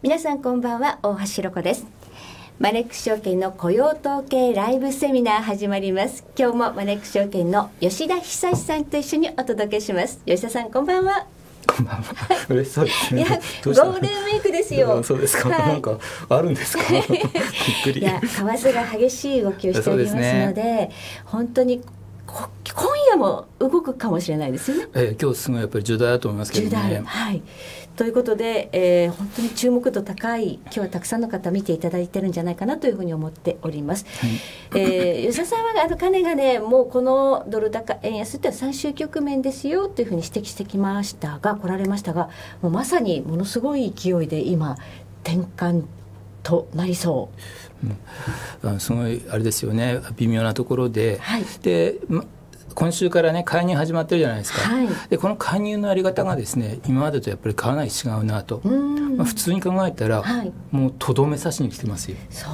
皆さんこんばんは、大橋ろ子です。マネックス証券の雇用統計ライブセミナー始まります。今日もマネックス証券の吉田久さんと一緒にお届けします。吉田さんこんばんは。 こんばんは。嬉しそうですね。 いや、ゴールデンウィークですよ。 そうですか、はい、なんかあるんですか。びっくり。 いや、為替が激しい動きをしておりますので、本当に今夜も動くかもしれないですよね。 今日すごいやっぱり重大だと思いますけどね。 はい。ということで、本当に注目度高い、今日はたくさんの方見ていただいてるんじゃないかなというふうに思っております。はい。吉田さんは金がね、もうこのドル高円安って最終局面ですよというふうに指摘してきましたが、来られましたが、もうまさにものすごい勢いで今転換となりそう。 すごいあれですよね、微妙なところで、 はい、 で今週からね介入始まってるじゃないですか。 はい、 でこの介入のあり方がですね、今までとやっぱりかなり違うなと。普通に考えたら、はい、もうとどめ刺しに来てますよ。 そう、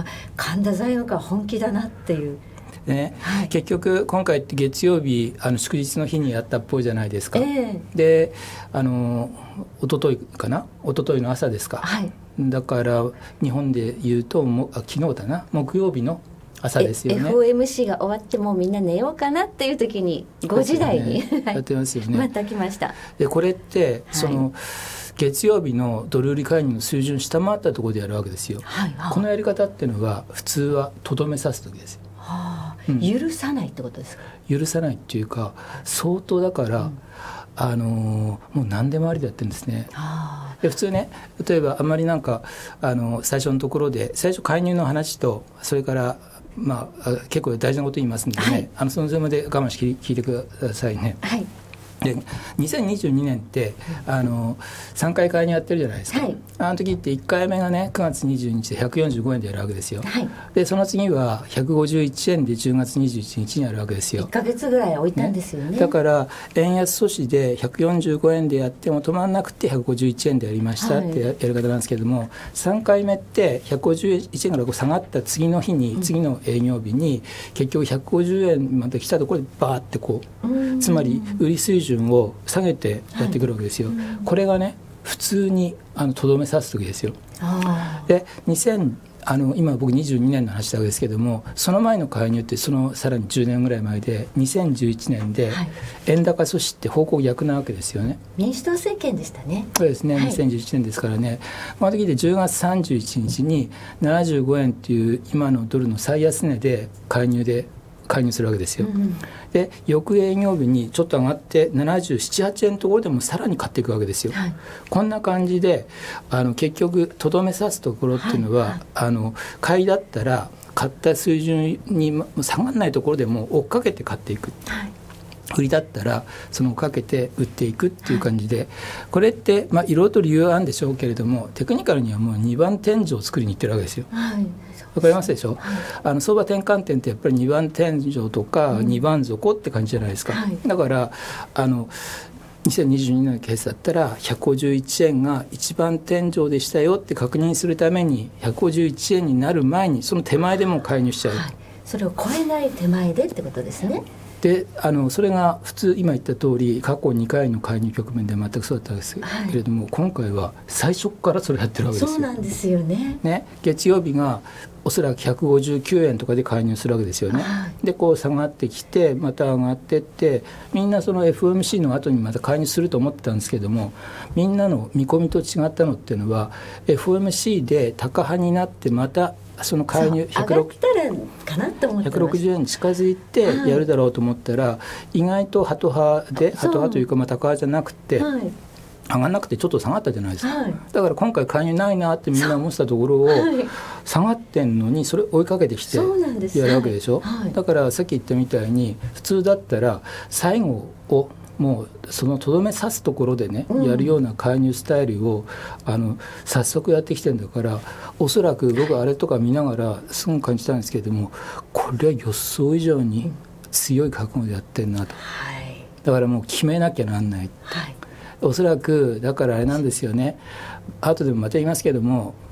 神田財務官本気だなっていう。 ね、はい、結局今回って月曜日祝日の日にやったっぽいじゃないですか。で一昨日の朝ですか。はい、だから日本でいうと昨日だな、木曜日の朝ですよね。 FOMC が終わってもうみんな寝ようかなっていう時に5時台に、 やってますよね。 また来ました。 でこれって月曜日のドル売り介入の水準を下回ったところでやるわけですよ。はい、このやり方っていうのは普通はとどめ刺す時ですよ。 許さないってことですか。 許さないっていうか、相当だから、もう何でもありでやってるんですね。で普通ね、例えばあんまり最初のところで最初介入の話と、それから結構大事なこと言いますんでね、はい、その前まで我慢して聞いてくださいね。はい。で2022年って3回介入やってるじゃないですか。はい、あの時って1回目がね9月22日で145円でやるわけですよ。はい、でその次は151円で10月21日にやるわけですよ。 1ヶ月ぐらい置いたんですよね。 だから円安阻止で145円でやっても止まらなくて151円でやりましたってやり方なんですけども、3回目って151円から下がった次の日に、次の営業日に結局150円まで来たところでバーってつまり売り水準を下げてやってくるわけですよ。はい、これがね普通にとどめ刺す時ですよ。で今僕22年の話だけですけども、その前の介入ってそのさらに10年ぐらい前で2011年で円高阻止って方向逆なわけですよね。 民主党政権でしたね。 そうですね、はい、2011年ですからね。この時で10月31日に75円っていう今のドルの最安値で介入するわけですよ。で翌営業日にちょっと上がって77、8円のところでもさらに買っていくわけですよ。はい、こんな感じで結局とどめ刺すところっていうのは、買いだったら買った水準に下がらないところでも追っかけて買っていく。はい、売りだったらその追っかけて売っていくっていう感じで、はい、これっていろいろと理由はあるんでしょうけれども、テクニカルにはもう2番天井を作りにいってるわけですよ。はい、わかりますでしょ。はい、相場転換点ってやっぱり2番天井とか2番底って感じじゃないですか。はい、だから2022年のケースだったら151円が一番天井でしたよって確認するために151円になる前にその手前でもう介入しちゃう。はい、 それを超えない手前でってことですね。 でそれが普通今言った通り過去2回の介入局面で全くそうだったんですけれども、はい、今回は最初からそれやってるわけですよ。 そうなんですよね。 月曜日がおそらく159円とかで介入するわけですよね。はい、で下がってきてまた上がってって、みんなその FOMC の後にまた介入すると思ってたんですけども、みんなの見込みと違ったのっていうのは FOMC で高派になってまたその介入160円に近づいてやるだろうと思ったら、意外とハト派で、ハト派というか高派じゃなくて、はい、上がらなくてちょっと下がったじゃないですか。はい、だから今回介入ないなってみんな思ってたところを、下がってんのにそれ追いかけてきてやるわけでしょ。はい、だからさっき言ったみたいに普通だったら最後をもうそのとどめ刺すところでね、やるような介入スタイルを早速やってきてるんだから、おそらく僕あれとか見ながらすぐ感じたんですけれども、これは予想以上に強い覚悟でやってるなと。はい、だからもう決めなきゃなんない。はい、おそらくだからあれなんですよね、後でもまた言いますけども、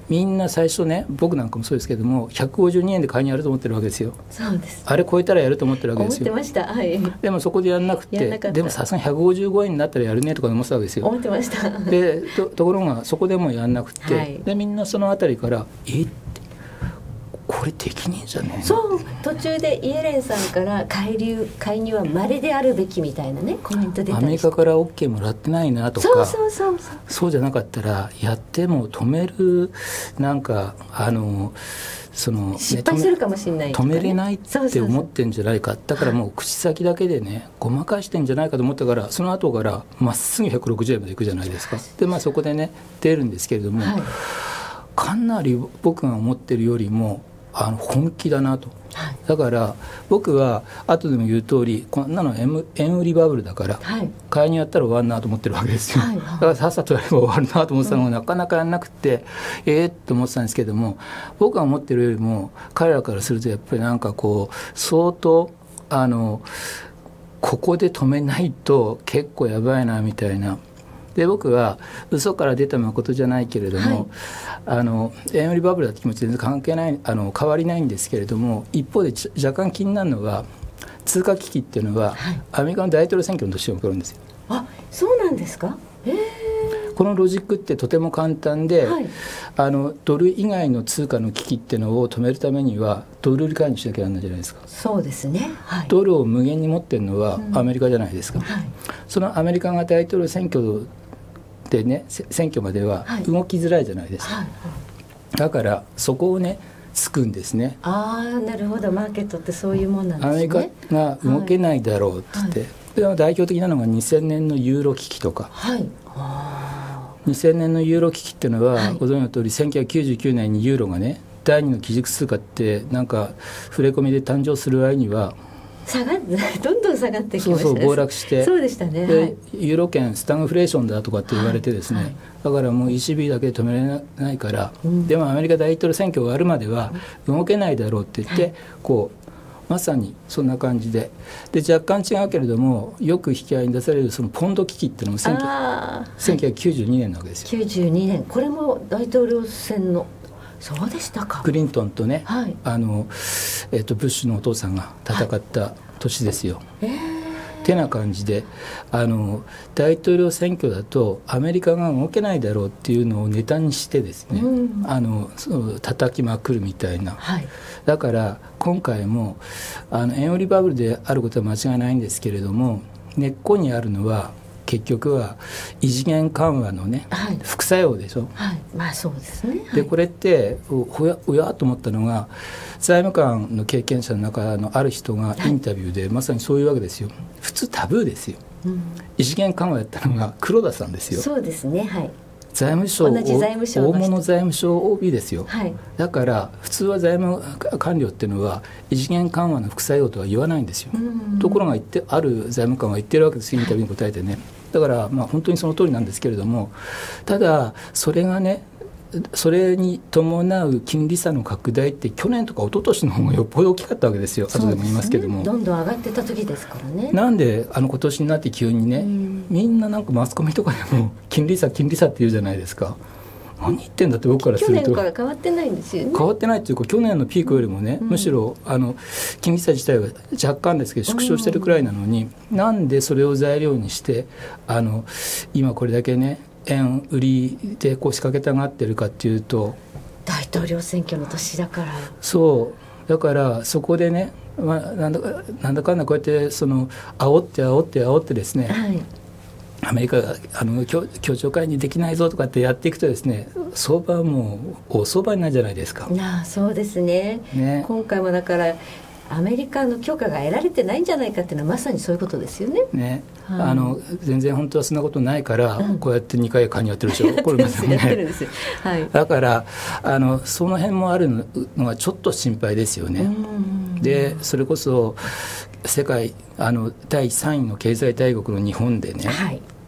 みんな最初ね、僕なんかもそうですけども152円で介入やると思ってるわけですよ。 そうです。 あれ超えたらやると思ってるわけですよ。 思ってました。はい。 でもそこでやんなくて、でもさすがに155円になったらやるねとか思ってたわけですよ。 思ってました。 で ところがそこでもやんなくて、はい、でみんなそのあたりからこれできねえじゃねえの。 そう途中でイエレンさんから介入は稀であるべきみたいなねコメント出たりして、 アメリカから OK もらってないなとか、そうじゃなかったらやっても止めるなんか失敗するかもしれない、ね、 止めれないって思ってんじゃないか。だからもう口先だけでねごまかしてんじゃないかと思ったから、その後からまっすぐ160円までいくじゃないですか。でそこでね出るんですけれども、はい、かなり僕が思ってるよりも本気だなと、はい、だから僕は後でも言う通りこんなの円売りバブルだから、はい、買いにやったら終わるなと思ってるわけですよ、はいはい、だからさっさとやれば終わるなと思ってたのが、なかなかやんなくてって思ってたんですけども、僕が思ってるよりも彼らからするとやっぱりなんかこう相当ここで止めないと結構やばいなみたいな。で僕は嘘から出た誠じゃないけれども、はい、円売りバブルだって気持ち全然関係ない変わりないんですけれども、一方で若干気になるのは通貨危機っていうのは、はい、アメリカの大統領選挙の年に起こるんですよ。 あ、そうなんですか。 このロジックってとても簡単で、はい、ドル以外の通貨の危機っていうのを止めるためにはドル売り介入しなきゃならないじゃないですか。 そうですね、はい、 ドルを無限に持ってるのはアメリカじゃないですか、はい、そのアメリカが大統領選挙でね、選挙までは動きづらいじゃないですか、はいはい、だからそこをねつくんですね。 なるほど、マーケットってそういうもんなんですね。 アメリカが動けないだろうって言って、はい、代表的なのが2000年のユーロ危機とか、はい、2000年のユーロ危機っていうのは、はい、ご存知の通り1999年にユーロがね第二の基軸通貨ってなんか触れ込みで誕生する割にはどんどん下がってきましたね。 そう暴落して、 そうでしたね、 で、 はい、 ユーロ圏スタグフレーションだとかって言われてですね、はいはい、だからもう ECB だけで止められないから、でもアメリカ大統領選挙があるまでは動けないだろうって言って、はい、こうまさにそんな感じで、若干違うけれどもよく引き合いに出されるそのポンド危機っていうのも1992年なわけですよ。 92年、これも大統領選のそうでしたか。 クリントンとね、 はい、 ブッシュのお父さんが戦った年ですよ、てな感じで大統領選挙だとアメリカが動けないだろうっていうのをネタにしてですね、叩きまくるみたいな、はい、だから今回も円売りバブルであることは間違いないんですけれども、根っこにあるのは結局は異次元緩和のね、はい、副作用でしょ、 はい、そうですね、はい、 でこれっておやと思ったのが財務官の経験者の中のある人がインタビューでまさにそういうわけですよ。普通タブーですよ、異次元緩和やったのが黒田さんですよ。 そうですね、はい、 財務省同じ財務省大物財務省 OB ですよ、 はい、 だから普通は財務官僚っていうのは異次元緩和の副作用とは言わないんですよ。ところがある財務官は言ってるわけですよ、インタビューに答えてね。だから本当にその通りなんですけれども、ただそれがね、それに伴う金利差の拡大って去年とか一昨年の方がよっぽど大きかったわけですよ。後でも言いますけども、 どんどん上がってた時ですからね。 なんで今年になって急にね、みんななんかマスコミとかでも金利差って言うじゃないですか。何言ってんだって僕からすると去年から変わってないんですよね。 変わってないっていうか、去年のピークよりもね、むしろ金利差自体は若干ですけど縮小してるくらいなのに、なんでそれを材料にして今これだけね円売りでこう仕掛けたがってるかっていうと、 大統領選挙の年だから。 そうだからそこでね、なんだかんだこうやって煽ってですね、はい、アメリカが協調介入できないぞとかってやっていくとですね、相場はもう大相場になるじゃないですか。 そうですね。今回もだからアメリカの許可が得られてないんじゃないかっていうのはまさにそういうことですよね。全然本当はそんなことないから、こうやって2回介入やってるでしょこれまでもねやってるんですよ、はい、だからその辺もあるのがちょっと心配ですよね。でそれこそ世界第3位の経済大国の日本でね、はい、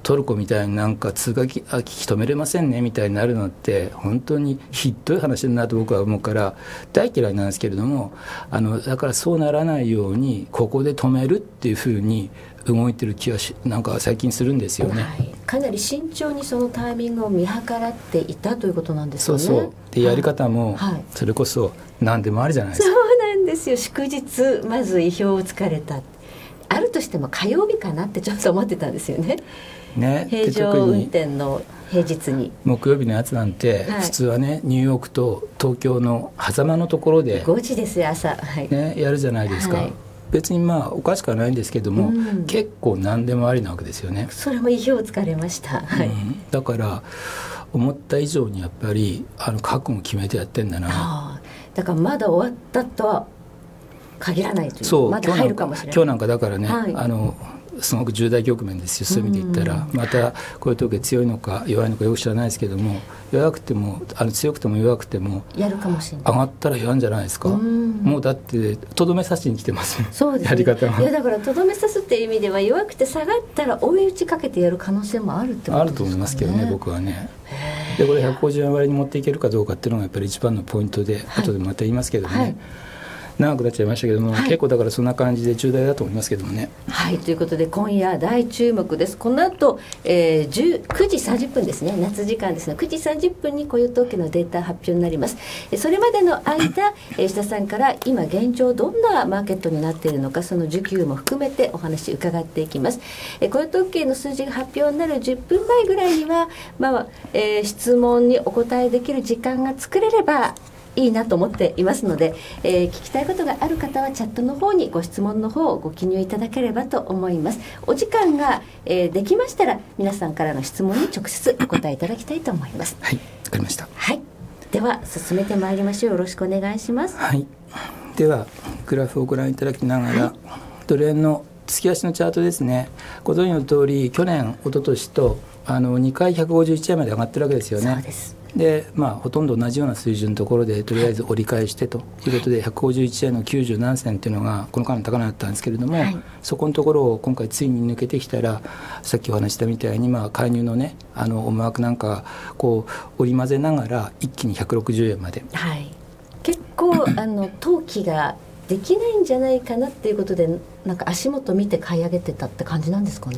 トルコみたいになんか通貨危機止めれませんねみたいになるのって本当にひどい話だなと僕は思うから大嫌いなんですけれども、だからそうならないようにここで止めるっていうふうに動いてる気はなんか最近するんですよね、 はい、かなり慎重にそのタイミングを見計らっていたということなんですよね。 そうそうでやり方もそれこそ何でもありじゃないですか、 そうなんですよ。祝日まず意表をつかれた、あるとしても火曜日かなってちょっと思ってたんですよね。平常運転の平日に木曜日のやつなんて、普通はねニューヨークと東京の狭間のところで 5時ですよ朝、 ね、やるじゃないですか、別にまあおかしくはないんですけども、結構何でもありなわけですよね。 それも意表をつかれました、 だから思った以上にやっぱり覚悟決めてやってんだな。 だからまだ終わったとは限らないという。 そう、 まだ入るかもしれない。 今日なんかだからね、すごく重大局面ですよ。そういう意味で言ったら、またこういう時強いのか弱いのかよく知らないですけども、弱くても強くても弱くてもやるかもしれない。 上がったらやるんじゃないですか。もうだってとどめ刺しに来てますもん。 そうですね、 やり方は。 いやだからとどめ刺すっていう意味では弱くて下がったら追い打ちかけてやる可能性もあるってことですかね。 あると思いますけどね、僕はね。でこれ150円割に持っていけるかどうかっていうのがやっぱり一番のポイントで、後でまた言いますけどね、長くなっちゃいましたけども、結構だからそんな感じで重大だと思いますけどもね。はい、 ということで今夜大注目です。この後、9時30分ですね、夏時間ですね、9時30分に雇用統計のデータ発表になります。それまでの間、吉田さんから今現状どんなマーケットになっているのか、その需給も含めてお話伺っていきます。雇用統計の数字が発表になる10分前ぐらいには、質問にお答えできる時間が作れればいいなと思っていますので、聞きたいことがある方はチャットの方にご質問の方をご記入いただければと思います。お時間が、できましたら皆さんからの質問に直接お答えいただきたいと思います。 はい、わかりました。 はい、では進めてまいりましょう。よろしくお願いします。 はい、ではグラフをご覧いただきながら、ドル円の月足のチャートですね。ご存知の通り去年一昨年と2回151円まで上がってるわけですよね。 そうです。 でほとんど同じような水準のところでとりあえず折り返してということで、151円の90何銭というのがこの間の高値だったんですけれども、そこのところを今回ついに抜けてきたら、さっきお話したみたいに介入のね思惑なんかこう織り交ぜながら一気に160円まで、 結構投機ができないんじゃないかなっていうことで、なんか足元見て買い上げてたって感じなんですかね。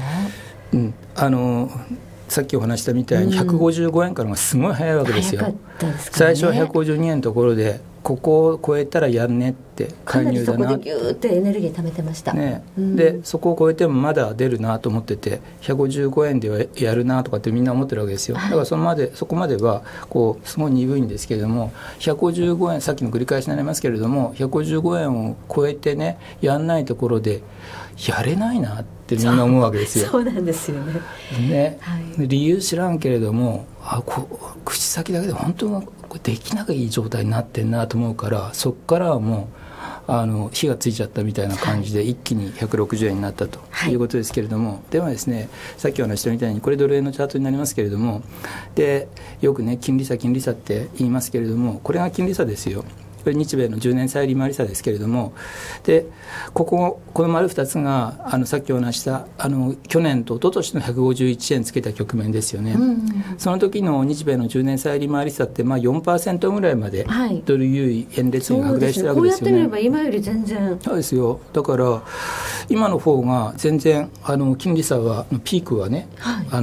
さっきお話したみたいに155円からがすごい早いわけですよ。 早かったですか最ね。 初は152円のところでここを超えたらやるねって介入だな、 かなりそこでギューってエネルギー貯めてました、 でそこを超えてもまだ出るなと思ってて、155円ではやるなとかってみんな思ってるわけですよ。だからそこまではこうすごい鈍いんですけれども、155円、さっきの繰り返しになりますけれども、155円を超えてねやんないところでやれないなってみんな思うわけですよ。 そうなんですよね。 理由知らんけれども、口先だけで本当はできなきゃいい状態になってんなと思うから、そこからはもう火がついちゃったみたいな感じで一気に160円になったということですけれども、ではですね、さっきお話したみたいにこれドル円のチャートになりますけれども、でよくね金利差って言いますけれども、これが金利差ですよ。これ日米の10年債利回り差ですけれども、でこの丸2つがさっきお話した去年と一昨年の151円つけた局面ですよね、その時の日米の10年債利回り差って 4% ぐらいまでドル優位円列に拡大してるわけですよね。 こうやってみれば今より全然そうですよ。だから今の方が全然金利差はピークはね、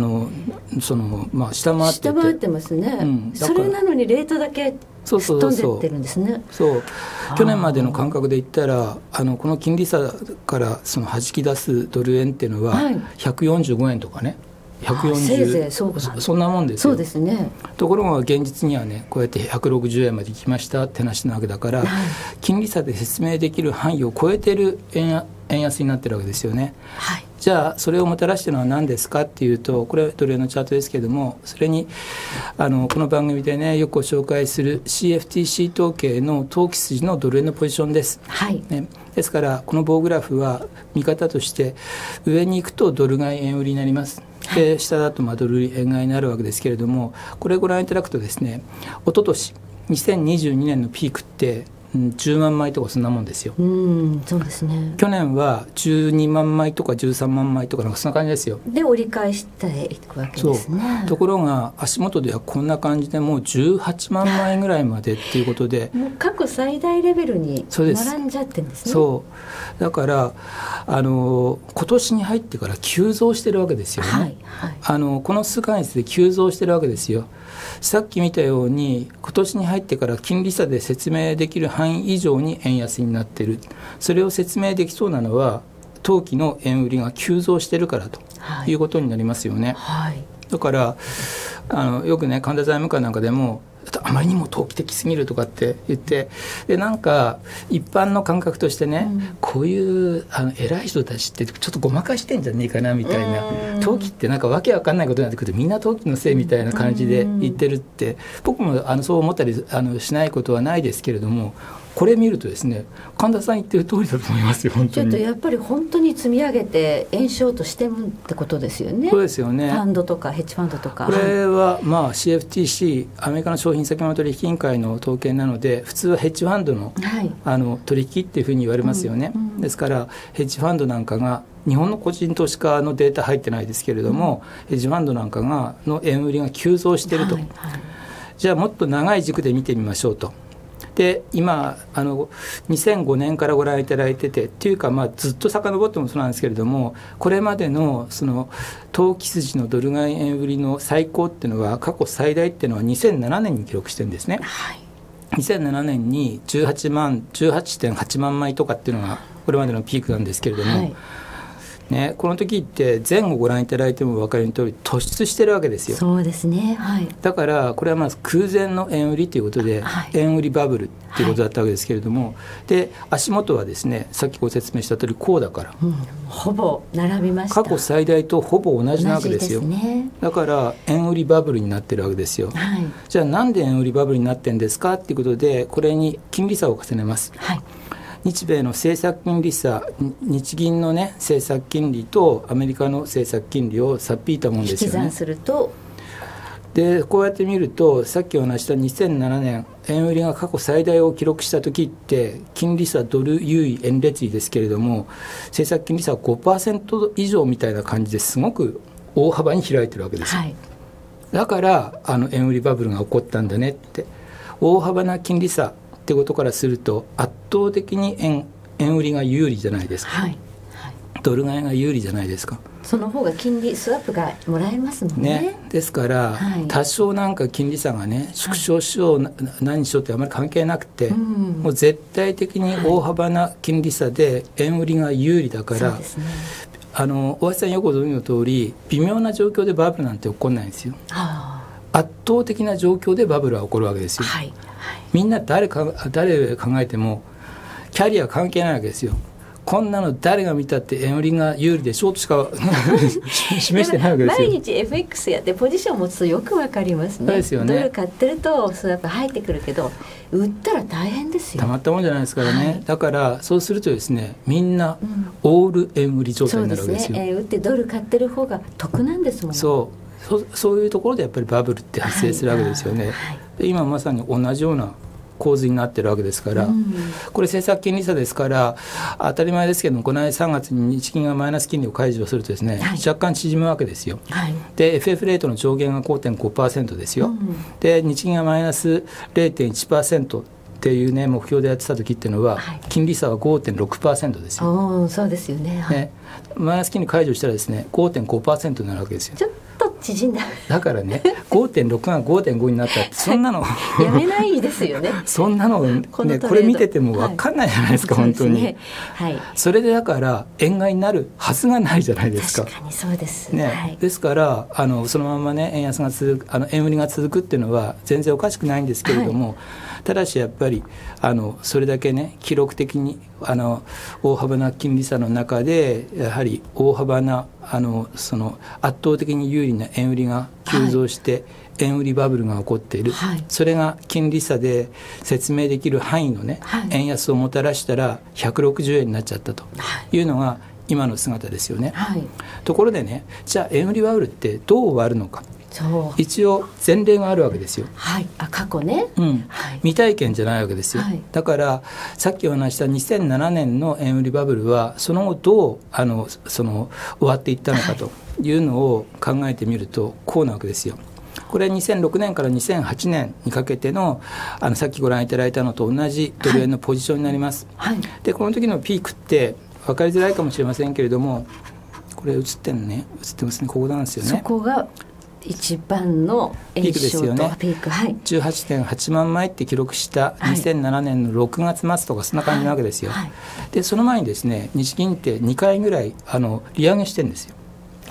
下回ってますね、それなのにレートだけ飛んでってるんですね。 そう去年までの感覚で言ったらこの金利差から弾き出すドル円っていうのは145円とかね、 せいぜいそんなもんですよ。 そうですね。 ところが現実にはねこうやって160円まで行きましたって話なわけだから、金利差で説明できる範囲を超えてる円安になってるわけですよね。じゃあそれをもたらしているのは何ですかっていうと、これはドル円のチャートですけれども、それにこの番組でねよくご紹介する CFTC 統計の投機筋のドル円のポジションです、ですからこの棒グラフは見方として上に行くとドル買い円売りになります。で下だとドル売り円買いになるわけですけれども、これご覧いただくとですね、一昨年2022年のピークって 10万枚とかそんなもんですよ。 そうですね。 去年は12万枚とか13万枚とかなんかそんな感じですよ。 で折り返していくわけですね。 ところが足元ではこんな感じでもう18万枚ぐらいまでっていうことでもう過去最大レベルに並んじゃってるんですね。 そうだから今年に入ってから急増してるわけですよね、この数ヶ月で急増してるわけですよ。さっき見たように今年に入ってから金利差で説明できる範囲以上に円安になっている。それを説明できそうなのは当期の円売りが急増してるからということになりますよね、だからよくね神田財務官なんかでもあまりにも投機的すぎるとかって言ってでなんか一般の感覚としてね、こういう偉い人たちってちょっとごまかしてんじゃねえかなみたいな、投機ってなんかわけわかんないことになってくるとみんな投機のせいみたいな感じで言ってるって、僕もそう思ったりしないことはないですけれども、これ見るとですね神田さん言ってる通りだと思いますよ。本当にちょっとやっぱり本当に積み上げて円ショートしてるってことですよね。 そうですよね。 ファンドとかヘッジファンドとかこれはCFTC アメリカの商品先物取引委員会の統計なので普通はヘッジファンドの、取引っていうふうに言われますよね、ですからヘッジファンドなんかが日本の個人投資家のデータ入ってないですけれども、ヘッジファンドなんかの円売りが急増していると、じゃあもっと長い軸で見てみましょうと。で今2005年からご覧いただいててっていうか、ずっと遡ってもそうなんですけれども、これまでのその投機筋のドル買い円売りの最高っていうのは過去最大っていうのは2007年に記録してるんですね、2007年に 18.8 万枚とかっていうのがこれまでのピークなんですけれども、この時って前後ご覧いただいても分かる通り突出してるわけですよ。 そうですね、 だからこれはまず空前の円売りということで、円売りバブルということだったわけですけれども、で足元はですねさっきご説明した通りこうだから、 ほぼ並びました。 過去最大とほぼ同じなわけですよ。 同じですね。 だから円売りバブルになってるわけですよ、じゃあなんで円売りバブルになってるんですかっていうことで、これに金利差を重ねます、日米の政策金利差、日銀の、政策金利とアメリカの政策金利を差っ引いたものですよね。 引き算するとでこうやって見るとさっきお話した2007年円売りが過去最大を記録した時って金利差ドル優位円列位ですけれども政策金利差は 5% 以上みたいな感じですごく大幅に開いてるわけですよ、だから円売りバブルが起こったんだねって。大幅な金利差ってことからすると圧倒的に円売りが有利じゃないですか、ドル買いが有利じゃないですか。 その方が金利スワップがもらえますもんね。 ですから、多少なんか金利差が縮小しよう、何しようってあまり関係なくて、もう絶対的に大幅な金利差で円売りが有利だから、大橋さんよくご存知の通り微妙な状況でバブルなんて起こらないんですよ。圧倒的な状況でバブルは起こるわけですよ、みんな誰考えてもキャリア関係ないわけですよ。こんなの誰が見たって円売りが有利でショートしか示してないわけですよ。 毎日 FX やってポジションを持つとよくわかりますね。 そうですよね。 ドル買ってるとそうやっぱ入ってくるけど売ったら大変ですよ。 たまったもんじゃないですからね、だからそうするとですねみんなオール円売り状態になるわけですよ。 そうですね、売ってドル買ってる方が得なんですもんね。 そういうところでやっぱりバブルって発生するわけですよね、で今まさに同じような構図になってるわけですから、これ政策金利差ですから当たり前ですけどもこの間3月に日銀がマイナス金利を解除するとですね、若干縮むわけですよ、で FF レートの上限が 5.5% ですよ、で日銀がマイナス 0.1% っていう、目標でやってた時っていうのは、金利差は 5.6% ですよ。 そうですよね、 マイナス金利解除したらですね 5.5% になるわけですよ。 ちょっと縮んだ。 だからね 5.6 が 5.5 になったってそんなのやめないですよねそんなの、これ見てても分かんないじゃないですか、本当に。それでだから円買いになるはずがないじゃないですか。 確かにそうです、 ですからそのままね円安が続く円売りが続くっていうのは全然おかしくないんですけれども、ただしやっぱりそれだけね記録的に大幅な金利差の中でやはり大幅なその圧倒的に有利な円売りが急増して、円売りバブルが起こっている、それが金利差で説明できる範囲のね、円安をもたらしたら160円になっちゃったというのが今の姿ですよね、ところでねじゃあ円売りバブルってどう終わるのか、 一応前例があるわけですよ。 はい、過去ね、 はい、未体験じゃないわけですよ、はい、だからさっきお話した2007年の円売りバブルはその後どう終わっていったのかというのを考えてみるとこうなわけですよ。これ2006年から2008年にかけてのさっきご覧いただいたのと同じドル円のポジションになります、はいはい、でこの時のピークって分かりづらいかもしれませんけれども、これ映ってますね、ここなんですよね。 そこが一番のピークですよね。 ピーク、はい、 18.8 万枚って記録した2007年の6月末とかそんな感じなわけですよ、はいはい、でその前にですね日銀って2回ぐらい利上げしてるんですよ。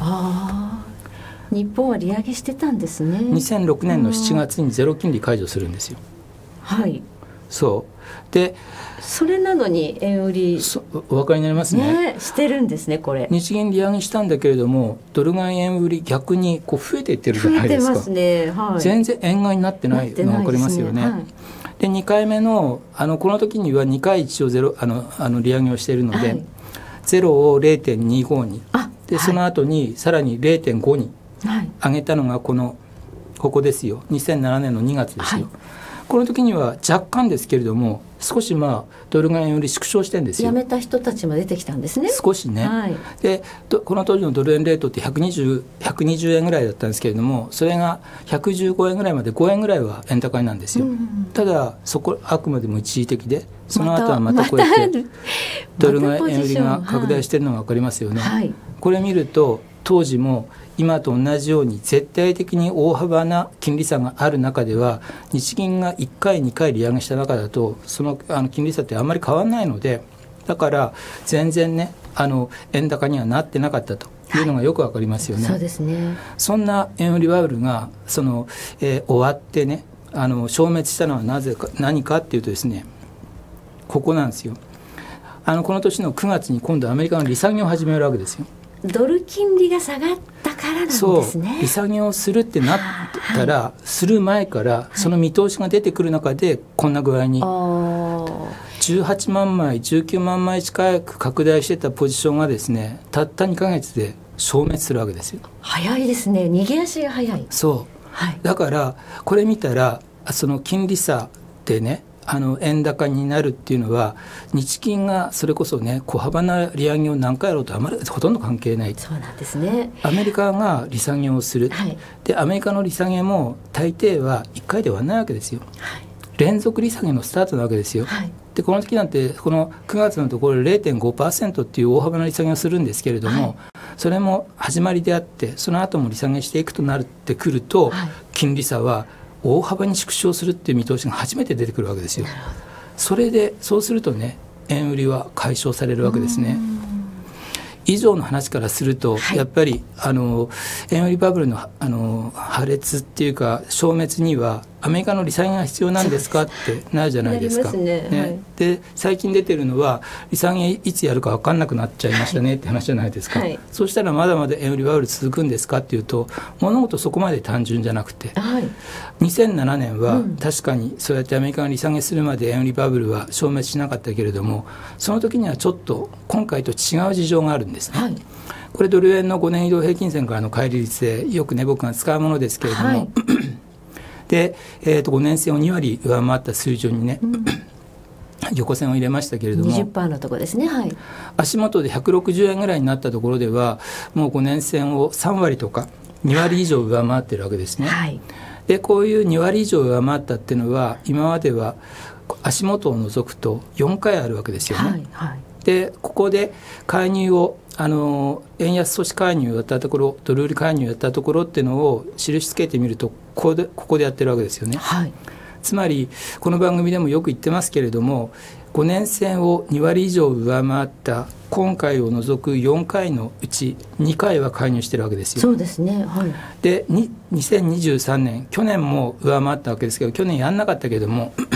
日本は利上げしてたんですね。 2006年の7月にゼロ金利解除するんですよ。 はい、 そうでそれなのに円売りお分かりになります ねしてるんですね。これ日銀利上げしたんだけれどもドル買い円売り逆にこう増えていってるじゃないですか。 増えてますね、はい、 全然円買いになってないのが分かりますよね。で2回目のこの時には2回一応利上げをしているので、はい、ゼロを 0.25 にでその後にさらに 0.5 に上げたのがここですよ。2007年の2月ですよ、はい、この時には若干ですけれども少しドル買いより縮小してるんですよ。 やめた人たちも出てきたんですね。 少しね、はい、でこの当時のドル円レートって120円ぐらいだったんですけれどもそれが115円ぐらいまで5円ぐらいは円高になるんですよ、ただそこあくまでも一時的でその後はまたこうやってドル買い円売りが拡大してるのが分かりますよね、はい、これ見ると当時も今と同じように絶対的に大幅な金利差がある中では日銀が1回2回利上げした中だとその金利差ってあんまり変わらないのでだから全然ね円高にはなってなかったというのがよくわかりますよね、はい、 そうですね。 そんな円売りバブルが終わってね消滅したのは何かっていうとですねここなんですよ。この年の9月に今度アメリカが利下げを始めるわけですよ。 ドル金利が下がったからなんですね。 そう利下げをするってなったら、はい、する前からその見通しが出てくる中でこんな具合に18万枚19万枚近く拡大してたポジションがですねたった2ヶ月で消滅するわけですよ。 早いですね。逃げ足が早い。 そう、はい、だからこれ見たらその金利差でね円高になるっていうのは日銀がそれこそね小幅な利上げを何回やろうとほとんど関係ない。 そうなんですね。 アメリカが利下げをする、はい、でアメリカの利下げも大抵は1回で終わらないわけですよ、はい、連続利下げのスタートなわけですよ、はい、でこの時なんてこの9月のところで 0.5% っていう大幅な利下げをするんですけれども、はい、それも始まりであってその後も利下げしていくとなってくると、はい、金利差は大幅に縮小するっていう見通しが初めて出てくるわけですよ。そうするとね円売りは解消されるわけですね。以上の話からすると、はい、やっぱり円売りバブルの破裂っていうか消滅にはアメリカの利下げが必要なんですかってなるじゃないですか。 なりますね、はい、 で最近出てるのは利下げいつやるか分かんなくなっちゃいましたねって話じゃないですか、はい、そうしたらまだまだ円売りバブル続くんですかっていうと物事そこまで単純じゃなくて、はい、2007年は確かにそうやってアメリカが利下げするまで円売りバブルは消滅しなかったけれどもその時にはちょっと今回と違う事情があるんですね、はい、これドル円の5年移動平均線からの乖離率でよくね僕が使うものですけれども、はいで5年線を2割上回った水準にね、横線を入れましたけれども 20% のところですね、はい、 足元で160円ぐらいになったところではもう5年線を3割とか2割以上上回ってるわけですね、はい、でこういう2割以上上回ったっていうのは今までは足元を除くと4回あるわけですよね、はいはい、でここで介入を円安阻止介入をやったところドル売り介入をやったところっていうのを印つけてみるとここでやってるわけですよね、はい、つまりこの番組でもよく言ってますけれども5年線を2割以上上回った今回を除く4回のうち2回は介入してるわけですよ。 そうですね、はい、 で2023年去年も上回ったわけですけど去年やんなかったけれども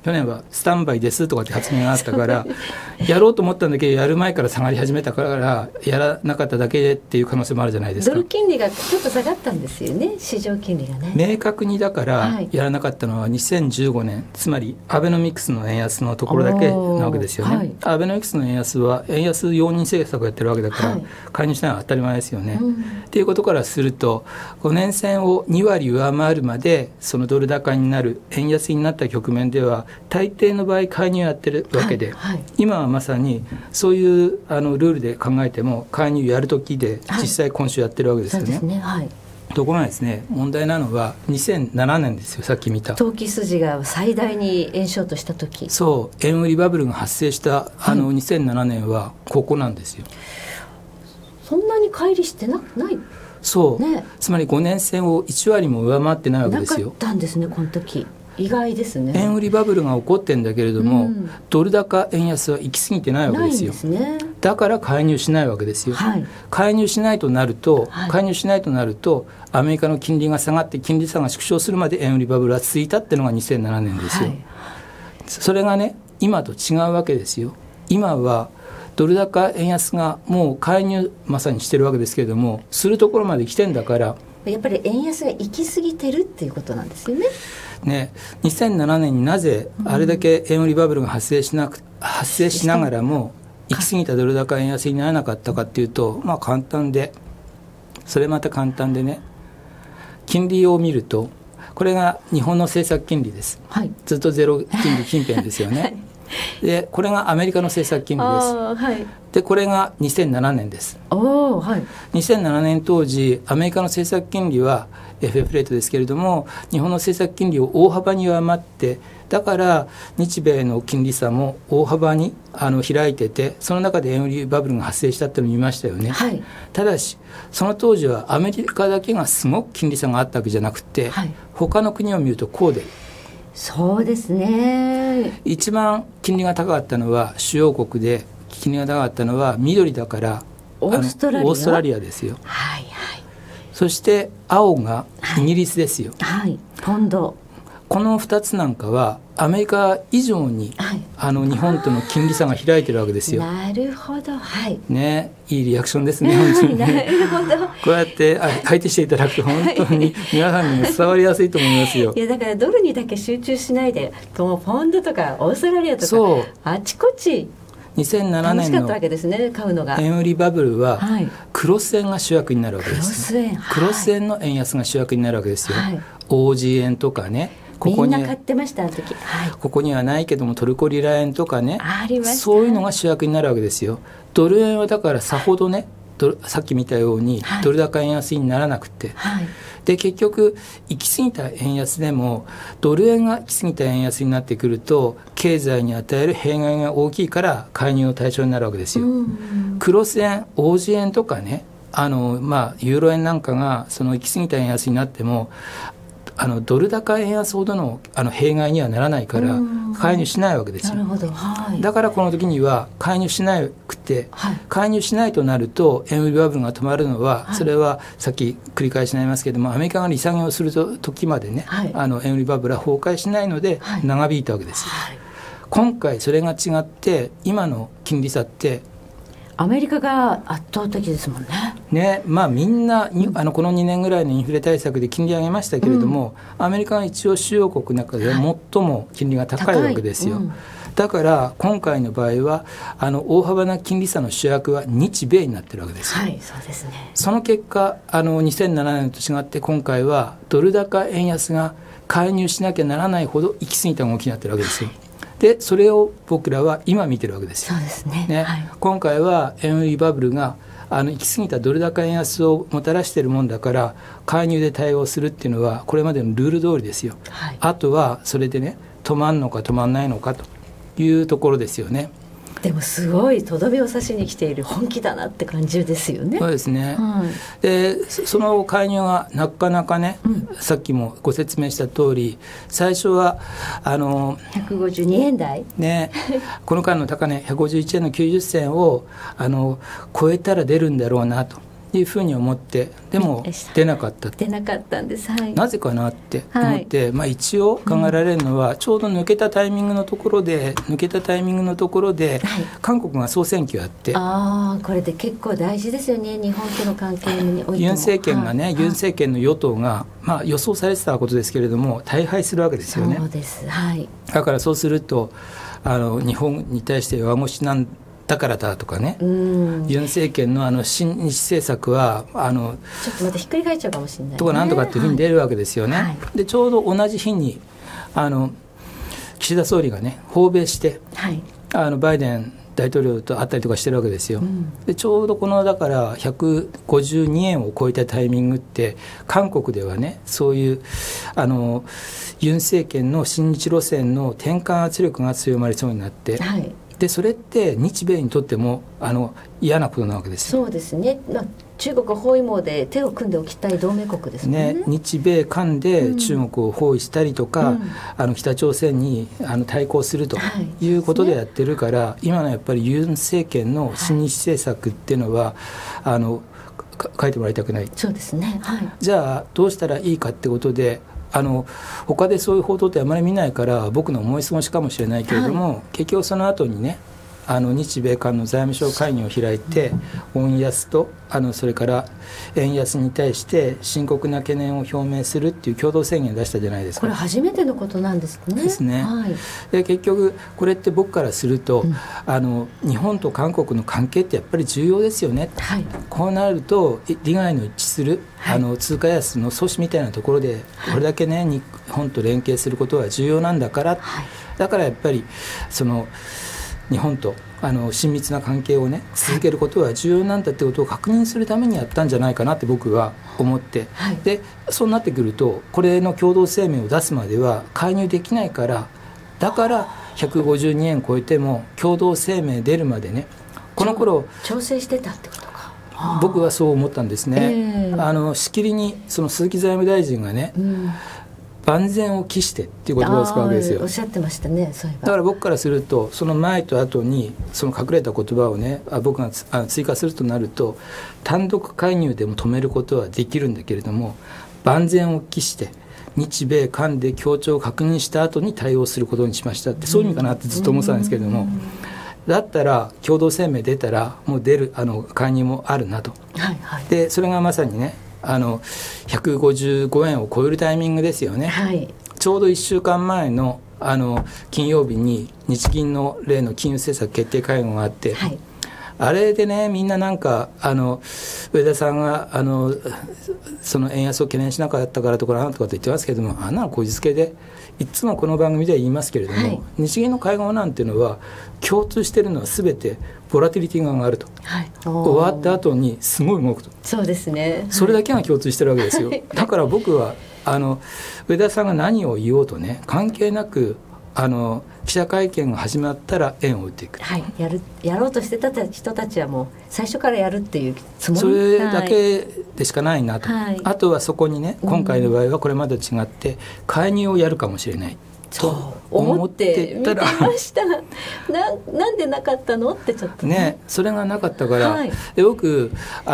去年はスタンバイですとかって発言があったからやろうと思ったんだけどやる前から下がり始めたからやらなかっただけっていう可能性もあるじゃないですか。 ドル金利がちょっと下がったんですよね、市場金利がね。 明確にだからやらなかったのは2015年、つまりアベノミクスの円安のところだけなわけですよね。アベノミクスの円安は円安容認政策をやってるわけだから、介入しないのは当たり前ですよね。っていうことからすると5年線を2割上回るまでそのドル高になる円安になった局面では大抵の場合介入やってるわけで、今はまさにそういうルールで考えても介入やるときで実際今週やってるわけですよね。ところがですね、問題なのは2007年ですよ。さっき見た投機筋が最大に円ショートした時、 そう円売りバブルが発生した2007年はここなんですよ。 そんなに乖離してないそう、ね、つまり5年線を1割も上回ってないわけですよ。 なかったんですね、この時。意外ですね。 円売りバブルが起こってんだけれども、ドル高円安は行き過ぎてないわけですよ。だから介入しないわけですよ。介入しないとなると、アメリカの金利が下がって金利差が縮小するまで円売りバブルは続いたっていうのが2007年ですよ。それがね、今と違うわけですよ。今はドル高円安がもう介入まさにしてるわけですけれども、するところまで来てんだから、 やっぱり円安が行き過ぎてるっていうことなんですよね。 2007年になぜあれだけ円売りバブルが発生しながらも行き過ぎたドル高円安にならなかったかっていうと、簡単で、それまた簡単でね、金利を見るとこれが日本の政策金利です、ずっとゼロ金利近辺ですよね。でこれがアメリカの政策金利です。でこれが2007年です。2007年当時アメリカの政策金利は FF レートですけれども、日本の政策金利を大幅に上回って、だから日米の金利差も大幅に開いてて、その中で円売りバブルが発生したっていうのを見ましたよね。ただしその当時はアメリカだけがすごく金利差があったわけじゃなくて、他の国を見るとこうで、 そうですね、 一番金利が高かったのは主要国で、金利が高かったのは緑だからオーストラリアですよ。そして青がイギリスですよ。 ポンド。 この2つなんかはアメリカ以上に、日本との金利差が開いてるわけですよ。 なるほど、 ね、いいリアクションですね、本当にね。なるほど。こうやって相手していただくと本当に皆さんにも伝わりやすいと思いますよ。 いやだからドルにだけ集中しないで、ポンドとかオーストラリアとかあちこち 2007年の円売りバブルはクロス円が主役になるわけですね。クロス円の円安が主役になるわけですよ。OG 円とかね、 みんな買ってましたあの時、 ここにはないけどもトルコリラ円とかね、そういうのが主役になるわけですよ。ドル円はだからさほどね、さっき見たようにドル高円安にならなくて、で結局行き過ぎた円安でもドル円が行き過ぎた円安になってくると経済に与える弊害が大きいから介入の対象になるわけですよ。クロス円 OG 円とかね、ユーロ円なんかがその行き過ぎた円安になってもドル高円安ほどの弊害にはならないから介入しないわけですよ。だからこの時には介入しなくて、介入しないとなると円売りバブルが止まるのは、それはさっき繰り返しになりますけれども、アメリカが利下げをする時までね、円売りバブルは崩壊しないので長引いたわけです。今回それが違って、今の金利差ってアメリカが圧倒的ですもんね。 みんなこの2年ぐらいのインフレ対策で金利上げましたけれども、アメリカが一応主要国の中で最も金利が高いわけですよ。だから今回の場合は大幅な金利差の主役は日米になってるわけですよ。 そうですね。 その結果2007年と違って今回はドル高円安が介入しなきゃならないほど行き過ぎた動きになってるわけですよ。でそれを僕らは今見てるわけですよ。 そうですね。 今回は円売りバブルが行き過ぎたドル高円安をもたらしているもんだから、介入で対応するっていうのはこれまでのルール通りですよ。あとはそれでね、止まんのか止まんないのかというところですよね。 でもすごいとどめを刺しに来ている本気だなって感じですよね。 そうですね。でその介入がなかなかね、さっきもご説明した通り、最初は 152円台ね、この間の高値151円の90銭を超えたら出るんだろうなというふうに思って、でも出なかった。 出なかったんです。はい、 なぜかなって思って、はい、一応考えられるのは、ちょうど抜けたタイミングのところで、韓国が総選挙やって、 これで結構大事ですよね、日本との関係においても。 ユン政権がね、ユン政権の与党が、予想されてたことですけれども、大敗するわけですよね。 そうです、はい、だからそうすると日本に対して弱腰なんだからだとかね、ユン政権の親日政策はちょっとまたひっくり返っちゃうかもしれない、ね、 とかなんとかっていうふうに出るわけですよね、はい、でちょうど同じ日に岸田総理がね訪米して、はい、バイデン大統領と会ったりとかしてるわけですよ、でちょうどこのだから152円を超えたタイミングって韓国ではね、そういうユン政権の親日路線の転換圧力が強まりそうになって、はい、でそれって日米にとっても嫌なことなわけですよ。 そうですね、中国包囲網で手を組んでおきたい同盟国ですもん ね。 日米韓で中国を包囲したりとか、北朝鮮に対抗するということでやってるから、はい、今のやっぱりユン政権の親日政策っていうのは、はい、書いてもらいたくない。 そうですね、はい、 じゃあどうしたらいいかってことで、他でそういう報道ってあまり見ないから僕の思い過ごしかもしれないけれども、はい、結局その後にね日米韓の財務省会議を開いて、ウォン安とそれから円安に対して深刻な懸念を表明するっていう共同宣言を出したじゃないですか。 これ初めてのことなんですね。 ですね、はい、で結局これって僕からすると、日本と韓国の関係ってやっぱり重要ですよね、はい、こうなると利害の一致する、はい、通貨安の阻止みたいなところでこれだけね、日本と連携することは重要なんだから、はい、だからやっぱり日本と親密な関係をね続けることは重要なんだってことを確認するためにやったんじゃないかなって僕は思って、はい、でそうなってくるとこれの共同声明を出すまでは介入できないから、だから152円超えても共同声明出るまでね、この頃調整してたってことか。 僕はそう思ったんですね、しきりにその鈴木財務大臣がね、万全を期してっていう言葉を使うわけですよ。 おっしゃってましたね。そういえばだから僕からするとその前と後にその隠れた言葉をね僕が追加するとなると、単独介入でも止めることはできるんだけれども、万全を期して日米韓で協調を確認した後に対応することにしましたって、そういう意味かなってずっと思ってたんですけれども、だったら共同声明出たらもう出る介入もあるなと、はいはい、でそれがまさにね155円を超えるタイミングですよね、はい、ちょうど1週間前の金曜日に日銀の例の金融政策決定会合があって、はい、あれでねみんななんか上田さんがその円安を懸念しなかったからとかなんとかと言ってますけども、あんなのこじつけでいつもこの番組では言いますけれども、はい、日銀の会合なんていうのは共通しているのは全てボラティリティが上がると、はい、終わった後にすごい動くと。 そうですね、 それだけが共通してるわけですよ、はい、だから僕は上田さんが何を言おうとね関係なく記者会見が始まったら円を打っていく、はい、 やろうとしてた人たちはもう最初からやるっていうつもり、 それだけでしかないなと、はい、あとはそこにね今回の場合はこれまでと違って介入をやるかもしれないと思ってたら見てましたなんでなかったのってちょっとねそれがなかったから、はい、で僕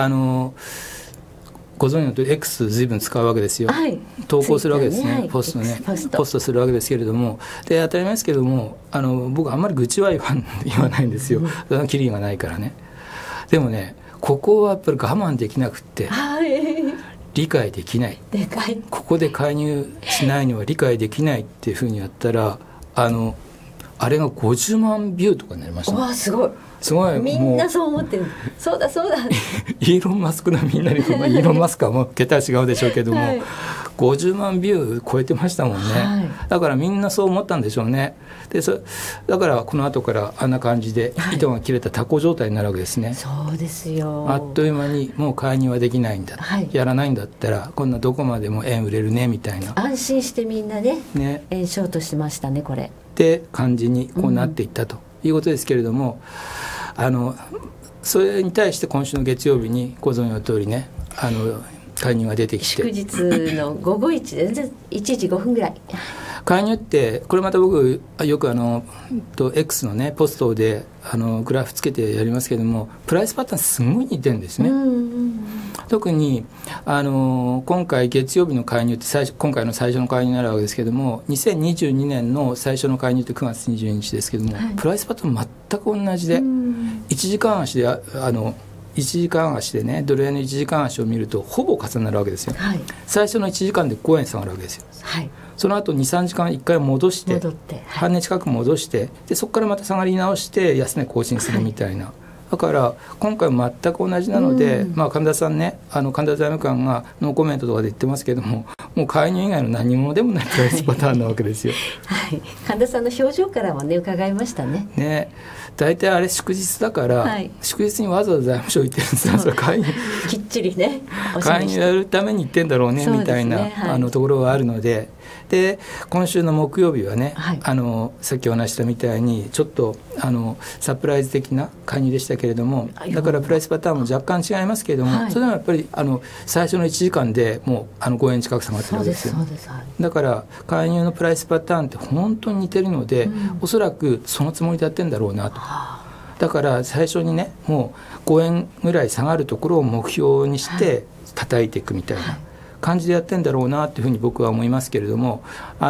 ご存知のとおり X 随分使うわけですよ、はい、投稿するわけですね、はい、ポストするわけですけれども、で当たり前ですけれども僕あんまり愚痴は言わないんですよ、キリがないからね。でもねここはやっぱり我慢できなくって、はい、理解できない、 でかい、 ここで介入しないのは理解できないっていうふうにやったらあれが50万ビューとかになりました、ね、 わすごいすごい、 みんなそう思ってる。そうだそうだイーロン・マスクのみんなにイーロン・マスクはもう桁は違うでしょうけども、はい、50万ビュー超えてましたもんね、はい、だからみんなそう思ったんでしょうね。でだからこの後からあんな感じで糸が切れたタコ状態になるわけですね、はい、 そうですよ。 あっという間にもう介入はできないんだ、はい、やらないんだったらこんなどこまでも円売れるねみたいな、 安心してみんな ね円ショートしましたねこれって感じにこうなっていったということですけれども、それに対して今週の月曜日にご存知の通りね介入が出てきて、 祝日の午後1時5分ぐらい介入ってこれまた僕よくX のねポストでグラフつけてやりますけども、プライスパターンすごい似てるんですね、 特に今回月曜日の介入って今回の最初の介入になるわけですけども、2022年の最初の介入って9月22日ですけども、プライスパターン全く同じで、1時間足で1時間足でね、ドル円の1時間足を見るとほぼ重なるわけですよ、最初の1時間で5円下がるわけですよ、その後 2,3 時間1回戻して半値近く戻して、でそこからまた下がり直して安値更新するみたいな、だから今回全く同じなので、神田さんね、神田財務官がノーコメントとかで言ってますけども、もう介入以外の何者でもないプライスパターンなわけですよ、 神田さんの表情からもね伺いましたね。 大体あれ祝日だから、祝日にわざわざ財務省行ってるんですよ、それ介入きっちりね介入やるために行ってんだろうねみたいな、ところはあるので、で今週の木曜日はね、さっきお話したみたいにちょっとサプライズ的な介入でしたけれども、だからプライスパターンも若干違いますけれども、それでもやっぱり最初の1時間でもう5円近く下がってるわけですよ。だから介入のプライスパターンって本当に似てるので、おそらくそのつもりでやってんだろうなと。だから最初にね、もう5円ぐらい下がるところを目標にして叩いていくみたいな感じでやってんだろうなというふうに僕は思いますけれども、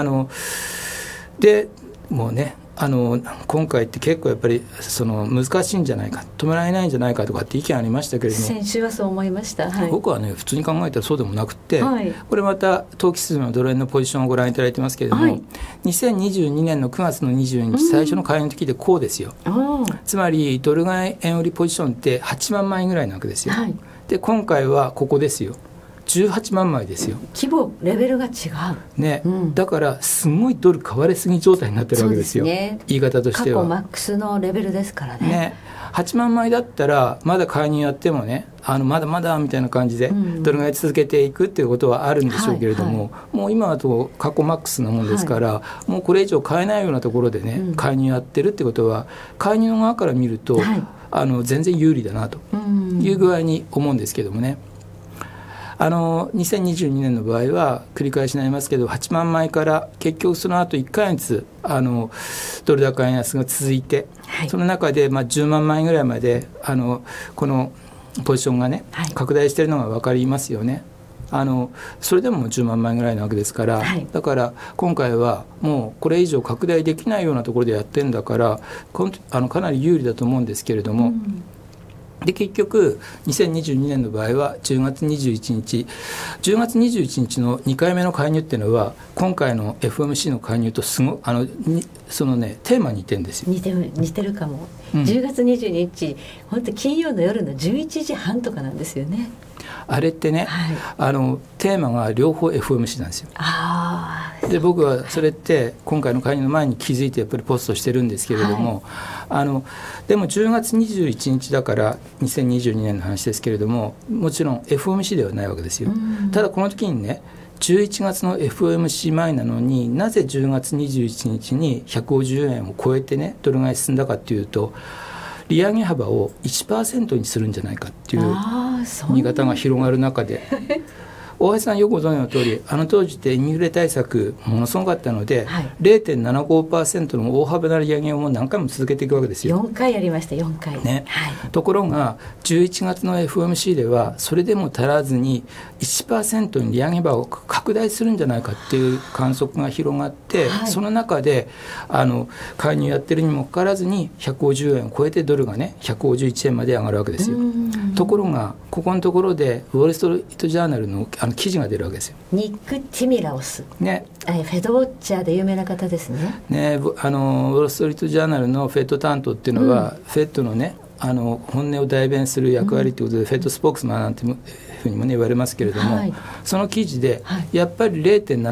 でもうね、今回って結構やっぱり難しいんじゃないか、止められないんじゃないかとかって意見ありましたけれども、 先週はそう思いました、 僕はね普通に考えたらそうでもなくて、これまた投機筋のドル円のポジションをご覧いただいてますけれども、2022年の9月の22日、最初の介入の時でこうですよ、つまりドル買い円売りポジションって8万枚ぐらいなわけですよ、で今回はここですよ、18万枚ですよ。 規模レベルが違う、 ね、だからすごいドル買われすぎ状態になってるわけですよ、言い方としては過去マックスのレベルですから ね 8万枚だったらまだ介入やってもね、まだまだみたいな感じでドル買い続けていくっていうことはあるんでしょうけれども、もう今はと過去マックスなもんですから、もうこれ以上買えないようなところでね、介入やってるってことは介入の側から見ると、全然有利だなという具合に思うんですけどもね。2022年の場合は繰り返しになりますけど、8万枚から結局その後1ヶ月ドル高円安が続いて、その中で10万枚ぐらいまでこのポジションがね、拡大しているのが分かりますよね。それでも10万枚ぐらいなわけですから、だから今回はもうこれ以上拡大できないようなところでやってるんだから、かなり有利だと思うんですけれども、で結局2022年の場合は10月21日の2回目の介入っていうのは今回の FOMC の介入とそのねテーマに似てるんですよ。 似てるかも、10月22日本当金曜の夜の11時半とかなんですよね。 あれってね、テーマが両方 FOMC なんですよ。で僕はそれって今回の介入の前に気づいてやっぱりポストしてるんですけれども、でも10月21日だから2022年の話ですけれども、もちろん FOMC ではないわけですよ。ただこの時にね、11月の FOMC 前なのになぜ10月21日に150円を超えてねドル買い進んだかっていうと、利上げ幅を 1% にするんじゃないかっていう見方が広がる中で大橋さんよくご存知の通り、当時ってインフレ対策ものすごかったので、0.75% の大幅な利上げをもう何回も続けていくわけですよ。 4回やりました、4回、 ね。ところが11月の FOMC ではそれでも足らずに 1% に利上げ幅を拡大するんじゃないかっていう観測が広がって、その中で介入やってるにもかかわらずに150円を超えてドルがね151円まで上がるわけですよ。ところがここのところでウォール・ストリート・ジャーナルの記事が出るわけですよ。 ニック・ティミラオス、フェドウォッチャーで有名な方ですね。ウォール・ストリート・ジャーナルのフェット担当っていうのは、フェットのね本音を代弁する役割ということで、フェットスポークスマンなんていうふうにも、ね、言われますけれども、その記事で、やっぱり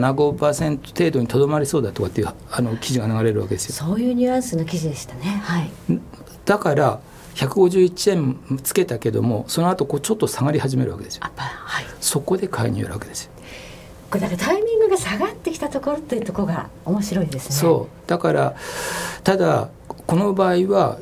0.75% 程度にとどまりそうだとかっていう記事が流れるわけですよ。 そういうニュアンスの記事でしたね。 だから151円つけたけども、その後ちょっと下がり始めるわけですよ。そこで介入やるわけですよ。 これだからタイミングが下がってきたところというところが面白いですね。 そうだから、ただこの場合は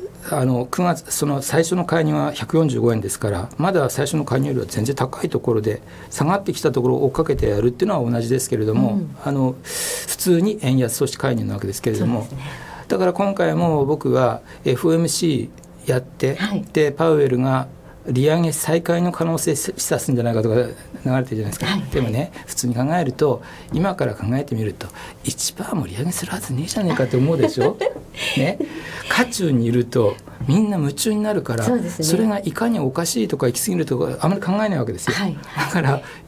9月その最初の介入は145円ですから、まだ最初の介入よりは全然高いところで下がってきたところを追っかけてやるっていうのは同じですけれども、普通に円安阻止介入なわけですけれども、だから今回も僕は FOMC やって、でパウエルが利上げ再開の可能性示唆するんじゃないかとか流れてるじゃないですか、はい、でもね普通に考えると今から考えてみると 1% も利上げするはずねえじゃねえかって思うでしょね、渦中にいるとみんな夢中になるから それがいかにおかしいとか行き過ぎるとかあまり考えないわけですよ、はい、だから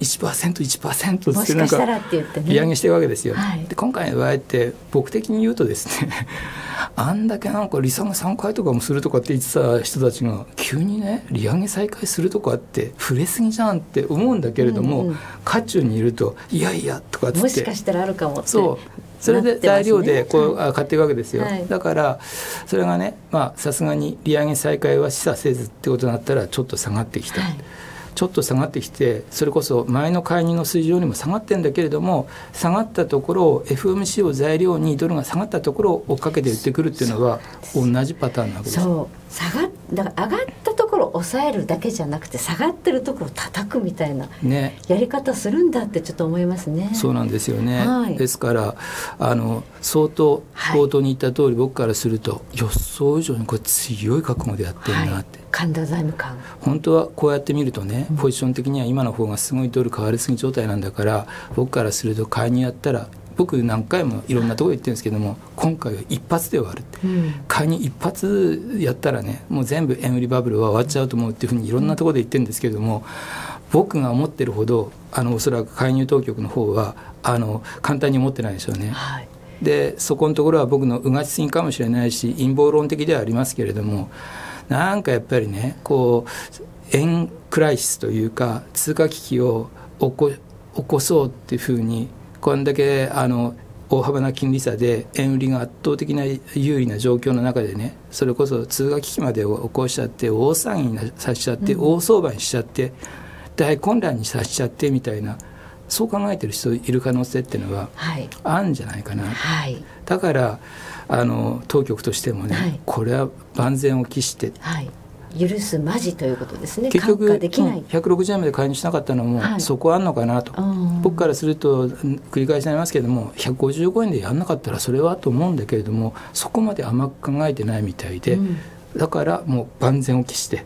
1%1% ってなんか利上げしてるわけですよ、はい、で今回の場合って僕的に言うとですねあんだけなんか利下げ3回とかもするとかって言ってた人たちが急にね利上げ再開するとかって触れすぎじゃんって思うんだけれども、渦中にいるといやいやとかってもしかしたらあるかもってそれで材料でこう買っていくわけですよ、はい、だからそれがねさすがに利上げ再開は示唆せずってことになったらちょっと下がってきた、はい、ちょっと下がってきてそれこそ前の介入の水準よりも下がってるんだけれども下がったところを FOMC を材料にドルが下がったところを追っかけて売ってくるっていうのは同じパターンなわけです。 そうだから上がったところを抑えるだけじゃなくて下がってるところを叩くみたいなやり方するんだってちょっと思いますね。 そうなんですよね、はい、ですから相当冒頭に言った通り、僕からすると予想以上にこれ強い覚悟でやってるなって、はい、 神田財務官本当はこうやって見るとね、ポジション的には今の方がすごいドル買われすぎ状態なんだから僕からすると介入やったら僕何回もいろんなところで言ってるんですけども今回は一発で終わるって、買いに一発やったらねもう全部円売りバブルは終わっちゃうと思うっていうふうにいろんなところで言ってるんですけども、僕が思ってるほどおそらく介入当局の方は簡単に思ってないでしょうね、はい、でそこのところは僕のうがちすぎかもしれないし陰謀論的ではありますけれども、なんかやっぱりねこう円クライシスというか通貨危機を起こそうっていうふうにこんだけ大幅な金利差で円売りが圧倒的な有利な状況の中でね、それこそ通貨危機まで起こしちゃって大騒ぎにさせちゃって、大相場にしちゃって大混乱にさせちゃってみたいな、そう考えてる人いる可能性っていうのはあるんじゃないかな、はい、だから当局としてもね、はい、これは万全を期して、はい、 許すまじということですね。 結局160円まで介入しなかったのも、はい、そこあんのかなと、僕からすると繰り返しになりますけれども155円でやんなかったらそれはと思うんだけれども、そこまで甘く考えてないみたいで、だからもう万全を期して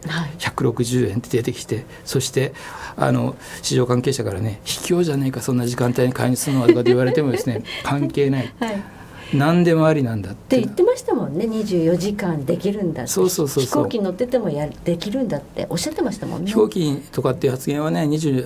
160円って出てきて、そして市場関係者からね卑怯じゃねえかそんな時間帯に介入するのはとかって言われてもですね関係ない、はい、何でもありなんだって言ってましたもんね。24時間できるんだって、飛行機乗っててもできるんだっておっしゃってましたもんね。 飛行機とかっていう発言はね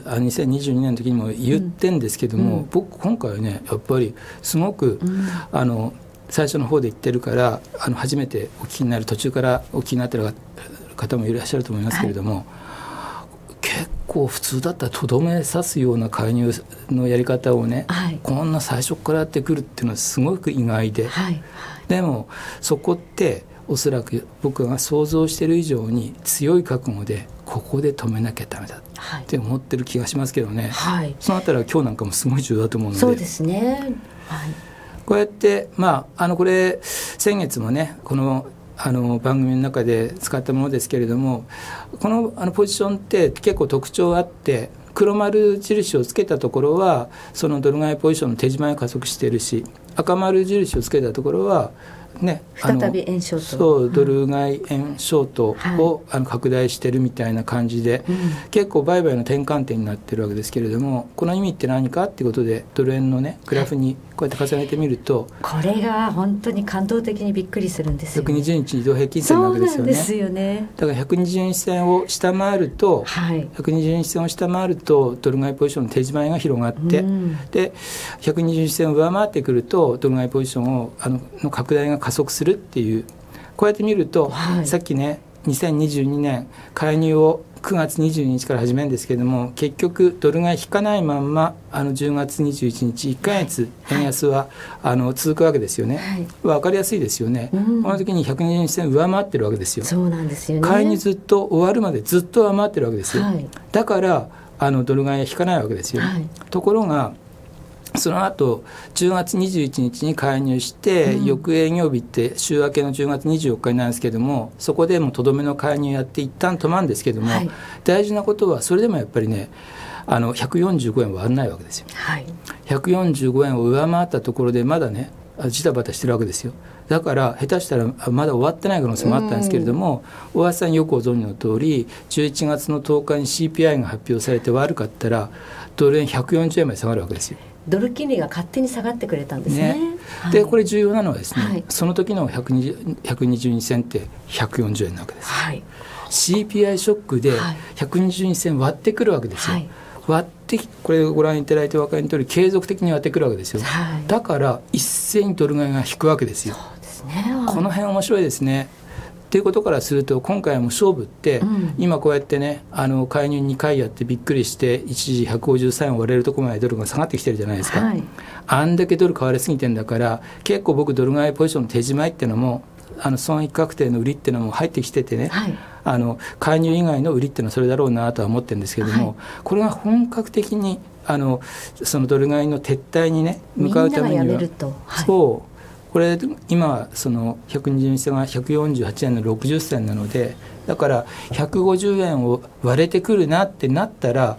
2022年の時にも言ってんですけども、僕今回はねやっぱりすごく、最初の方で言ってるから初めてお聞きになる途中からお聞きになってる方もいらっしゃると思いますけれども、はい、結構普通だったらとどめ刺すような介入のやり方をね、はい、こんな最初からやってくるっていうのはすごく意外で、はい、でもそこっておそらく僕が想像している以上に強い覚悟でここで止めなきゃダメだって思ってる気がしますけどね、はい、そうなったら今日なんかもすごい重要だと思うので。 そうですね、はい、 こうやってこれ先月もねこの番組の中で使ったものですけれども、このポジションって結構特徴あって、黒丸印をつけたところはそのドル買いポジションの手締まいを加速しているし、赤丸印をつけたところはね、 再び円ショート、 そうドル買い円ショートを拡大してるみたいな感じで、結構売買の転換点になってるわけですけれども、この意味って何かっていうことでドル円のねグラフにこうやって重ねてみると、 これが本当に感動的にびっくりするんですよね。 120日移動平均線なわけですよね。 そうなんですよね。 だから120日線を下回ると、120日線を下回るとドル買いポジションの手締まいが広がって、で120日線を上回ってくるとドル買いポジションをの拡大が加速するっていう、こうやって見ると、さっきね2022年介入を9月22日から始めるんですけれども、結局ドル買い引かないまんま10月21日1ヶ月円安は、続くわけですよね、分かりやすいですよね、この時に120日線上回ってるわけですよ。 そうなんですよね。 介入ずっと終わるまでずっと上回ってるわけですよ、だからドル買いは引かないわけですよ、ところがその後10月21日に介入して、翌営業日って週明けの10月24日になるんですけども、そこでもとどめの介入やって一旦止まるんですけども、大事なことはそれでもやっぱりね145円は割らないわけですよ、145円を上回ったところでまだねジタバタしてるわけですよ。 だから下手したらまだ終わってない可能性もあったんですけれども、大橋さんよくご存知の通り11月の10日に CPI が発表されて悪かったらドル円140円まで下がるわけですよ。 ドル金利が勝手に下がってくれたんですね。はい、 でこれ重要なのはですね、 はい、 その時の122銭って140円なわけです、 はい、 CPI ショックで122銭割ってくるわけですよ、はい、割ってこれをご覧いただいてお分かりの通り継続的に割ってくるわけですよ、はい、だから一斉にドル買いが引くわけですよ。 そうですね、 この辺面白いですね。ということからすると今回も勝負って、今こうやってね介入2回やってびっくりして一時153円割れるところまでドルが下がってきてるじゃないですか、はい、あんだけドル買われすぎてんだから結構僕ドル買いポジションの手締まいっていうのも損益確定の売りっていうのも入ってきててね、はい、介入以外の売りっていうのはそれだろうなとは思ってるんですけども、はい、これが本格的にそのドル買いの撤退にね向かうためには、 みんながやめると、はい、 そうこれ今その120銭が148円の60銭なので、だから150円を割れてくるなってなったら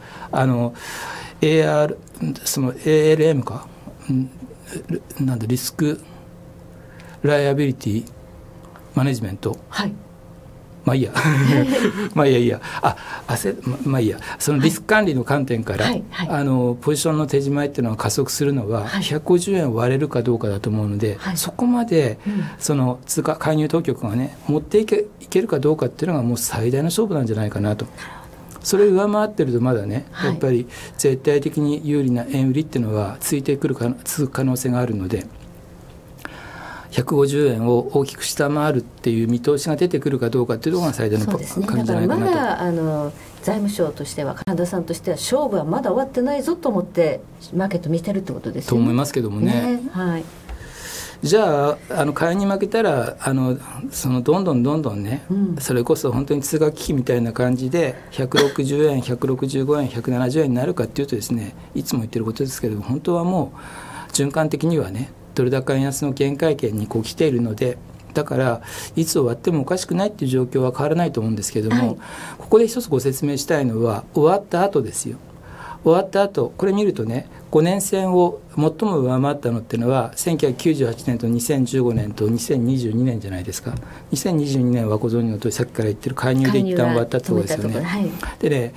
その ALM かなんだリスクライアビリティマネジメント、はい、まあいいやまあいいやまあいいやそのリスク管理の観点から、はいはいはい、ポジションの手締まいっていうのは加速するのは150円を割れるかどうかだと思うので、はい、そこまで、その通貨介入当局がね持っていけるかどうかっていうのがもう最大の勝負なんじゃないかなと。それを上回ってるとまだね、やっぱり絶対的に有利な円売りっていうのは続く可能性があるので、150円を大きく下回るっていう見通しが出てくるかどうかっていうのが最大の感じじゃないかなと。 だからまだ財務省としては神田さんとしては勝負はまだ終わってないぞと思ってマーケット見てるってことですよね。 と思いますけども ね、 はい、 じゃあ買いに負けたらそのどんどんね、それこそ本当に通貨危機みたいな感じで160円165円170円になるかっていうとですね、いつも言ってることですけど本当はもう循環的にはねドル高円安の限界圏に来ているので、だからいつ終わってもおかしくないっていう状況は変わらないと思うんですけども、はい、ここで一つご説明したいのは終わった後ですよ。終わった後これ見るとね、5年線を最も上回ったのっていうのは1998年と2015年と2022年じゃないですか。2022年はご存知の通りさっきから言ってる介入で一旦終わったところですよね、はい、でね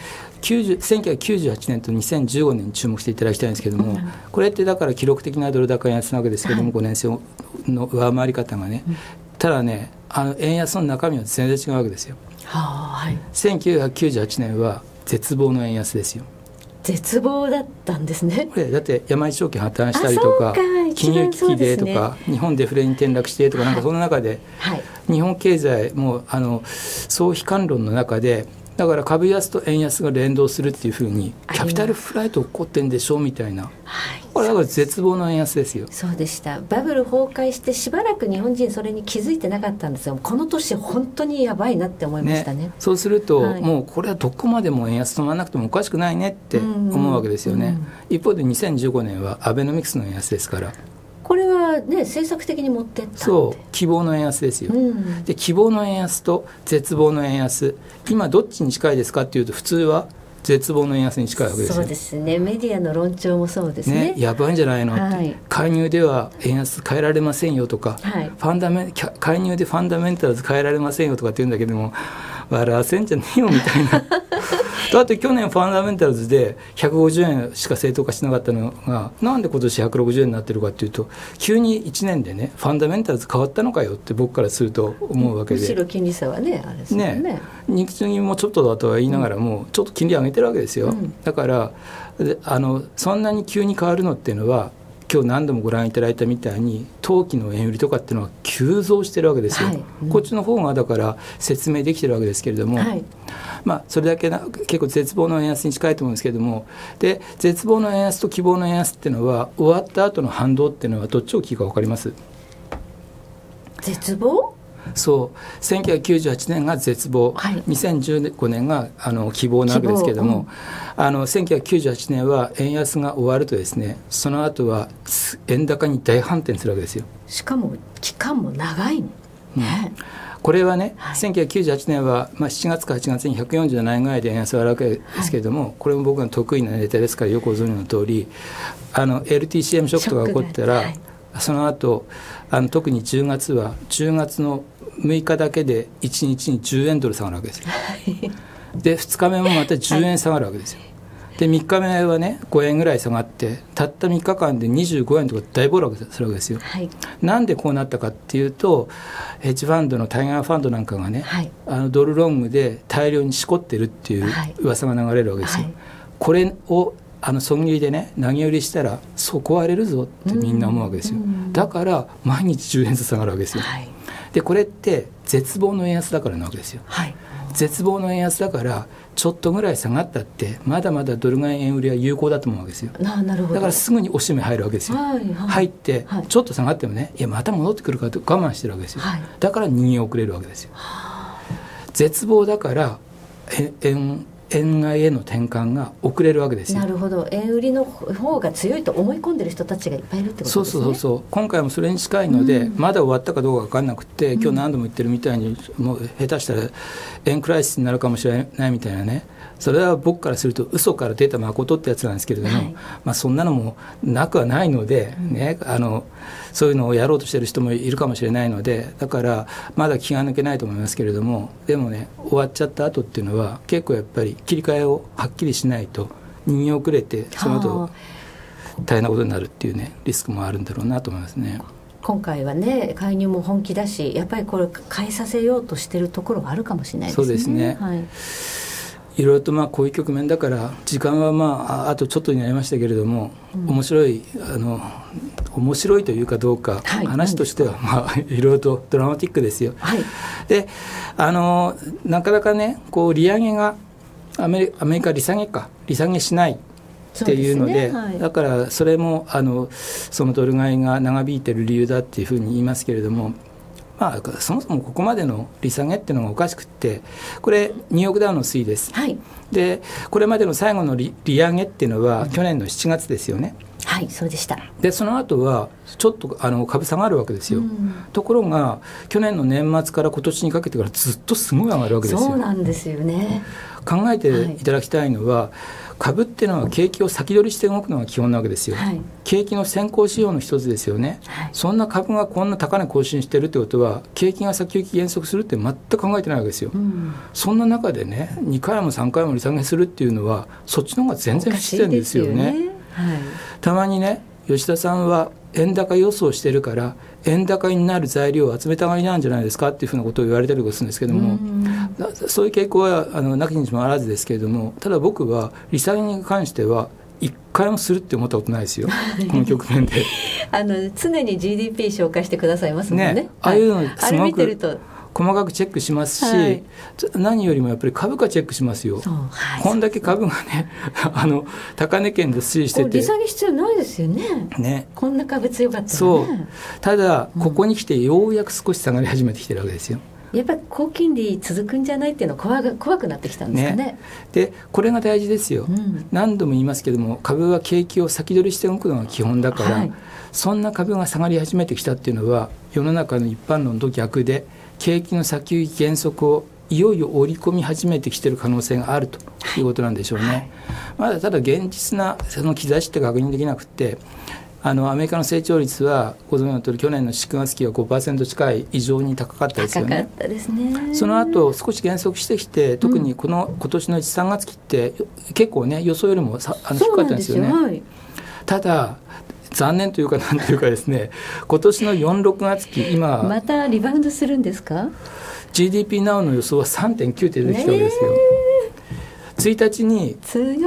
1998年と2015年に注目していただきたいんですけども、これってだから記録的なドル高円安なわけですけども、5年線の上回り方がね、ただね円安の中身は全然違うわけですよ、はい、1998年は絶望の円安ですよ。 絶望だったんですね。 これだって山一証券破綻したりとか金融危機でとか、日本デフレに転落してとか、なんかその中で、はい、日本経済も総悲観論の中で、だから株安と円安が連動するっていうふうにキャピタルフライト起こってんでしょみたいな、はい、これだから絶望の円安ですよ。 そうでした。バブル崩壊してしばらく日本人それに気づいてなかったんですが、この年本当にやばいなって思いましたね。 そうすると、はい、もうこれはどこまでも円安止まらなくてもおかしくないねって思うわけですよね、一方で2015年はアベノミクスの円安ですから、 これはね政策的に持ってったそう希望の円安ですよ、で希望の円安と絶望の円安、今どっちに近いですかっていうと普通は絶望の円安に近いわけですよ。 そうですね、メディアの論調もそうです ねやばいんじゃないのって、はい、介入では円安変えられませんよとか、はい、介入でファンダメンタルズ変えられませんよとかって言うんだけども、笑わせんじゃねえよみたいなだって去年ファンダメンタルズで150円しか正当化しなかったのが、なんで今年160円になってるかっていうと、急に1年でねファンダメンタルズ変わったのかよって僕からすると思うわけで、 むしろ金利差はねあれですよね。 日銀もちょっとだとは言いながらも、ちょっと金利上げてるわけですよ、だからそんなに急に変わるのっていうのは、今日何度もご覧いただいたみたいに投機の円売りとかっていうのは急増してるわけですよ、はい、こっちの方がだから説明できてるわけですけれども、はい、それだけ結構絶望の円安に近いと思うんですけれども、で絶望の円安と希望の円安っていうのは終わった後の反動っていうのはどっち大きいか分かります？ 絶望？ そう1998年が絶望、はい、2015年が希望なわけですけれども、1998年は円安が終わるとですね、その後は円高に大反転するわけですよ。 しかも期間も長いね、 これはね、はい、1998年は、7月か8月に147円ぐらいで円安があるわけですけれども、はい、これも僕の得意なネタですからよくご存知の通りLTCM ショックが起こったら、 その後特に10月は10月の6日だけで1日に10円ドル下がるわけですよ。で2日目もまた10円下がるわけですよ。で3日目はね5円ぐらい下がってたった3日間で25円とか大暴落するわけですよ。なんでこうなったかっていうとヘッジファンドのタイガーファンドなんかがね、ドルロングで大量にしこってるっていう噂が流れるわけですよ。これを損切りでね投げ売りしたら底割れるぞってみんな思うわけですよ。だから毎日10円ずつ下がるわけですよ。でこれって絶望の円安だからなわけですよ。絶望の円安だからちょっとぐらい下がったってまだまだドル買い円売りは有効だと思うわけですよ。だからすぐに押し目入るわけですよ。入ってちょっと下がってもねいやまた戻ってくるからと我慢してるわけですよ。だから逃げ遅れるわけですよ。絶望だから円買いへの転換が遅れるわけですよ。 なるほど。円売りの方が強いと思い込んでる人たちがいっぱいいるってことですね。 そう今回もそれに近いので、まだ終わったかどうか分からなくて、今日何度も言ってるみたいにもう下手したら円クライシスになるかもしれないみたいなね、それは僕からすると嘘から出た誠ってやつなんですけれども、そんなのもなくはないので、ね、そういうのをやろうとしてる人もいるかもしれないので、だからまだ気が抜けないと思いますけれども、でもね終わっちゃった後っていうのは結構やっぱり切り替えをはっきりしないと逃げ遅れてその後大変なことになるっていうねリスクもあるんだろうなと思いますね。 今回はね介入も本気だし、やっぱりこれ変えさせようとしてるところがあるかもしれないですね。 そうですね、いろいろとこういう局面だから時間はあとちょっとになりましたけれども、面白いというかどうか、話としてはいろいろとドラマティックですよ。でなかなかねこう利上げがアメリカ利下げしないっていうので、だからそれもそのドル買いが長引いている理由だっていうふうに言いますけれども、そもそもここまでの利下げっていうのがおかしくって、これニューヨークダウの推移です、でこれまでの最後の 利上げっていうのは去年の7月ですよね。 そうでした。 でその後はちょっと株下がるわけですよ、ところが去年の年末から今年にかけてからずっとすごい上がるわけですよ。 そうなんですよね。 考えていただきたいのは、株っていうのは景気を先取りして動くのが基本なわけですよ、景気の先行指標の一つですよね、そんな株がこんな高値更新してるってことは景気が先行き減速するって全く考えてないわけですよ、そんな中でね2回も3回も利下げするっていうのはそっちの方が全然不自然ですよね。たまにね吉田さんは円高予想してるから円高になる材料を集めたがりなんじゃないですかっていうふうなことを言われたりするんですけども、そういう傾向はなきにしもあらずですけれども、ただ僕は利下げに関しては一回もするって思ったことないですよこの局面で常に GDP 紹介してくださいますもんね。 ああいうのすごく細かくチェックしますし、何よりもやっぱり株価チェックしますよ。こんだけ株がね高値圏で推移してて利下げ必要ないですよ ね。こんな株強かったらね。 ただここに来てようやく少し下がり始めてきてるわけですよ。 やっぱり高金利続くんじゃないっていうのは怖くなってきたんですかね。 でこれが大事ですよ、何度も言いますけども株は景気を先取りして動くのが基本だから、そんな株が下がり始めてきたっていうのは世の中の一般論と逆で景気の先行き減速をいよいよ織り込み始めてきている可能性があるということなんでしょうね、まだただ現実なその兆しって確認できなくて、アメリカの成長率はご存知の通り去年の4月期は 5% 近い異常に高かったですよね。 高かったですね。 その後少し減速してきて、特に今年の1、3月期って結構ね予想よりも低かったんですよね。ただ残念というかなんというかですね、今年の4、6月期今またリバウンドするんですか。 GDP Now の予想は 3.9 って出てきたわけですよ。1日に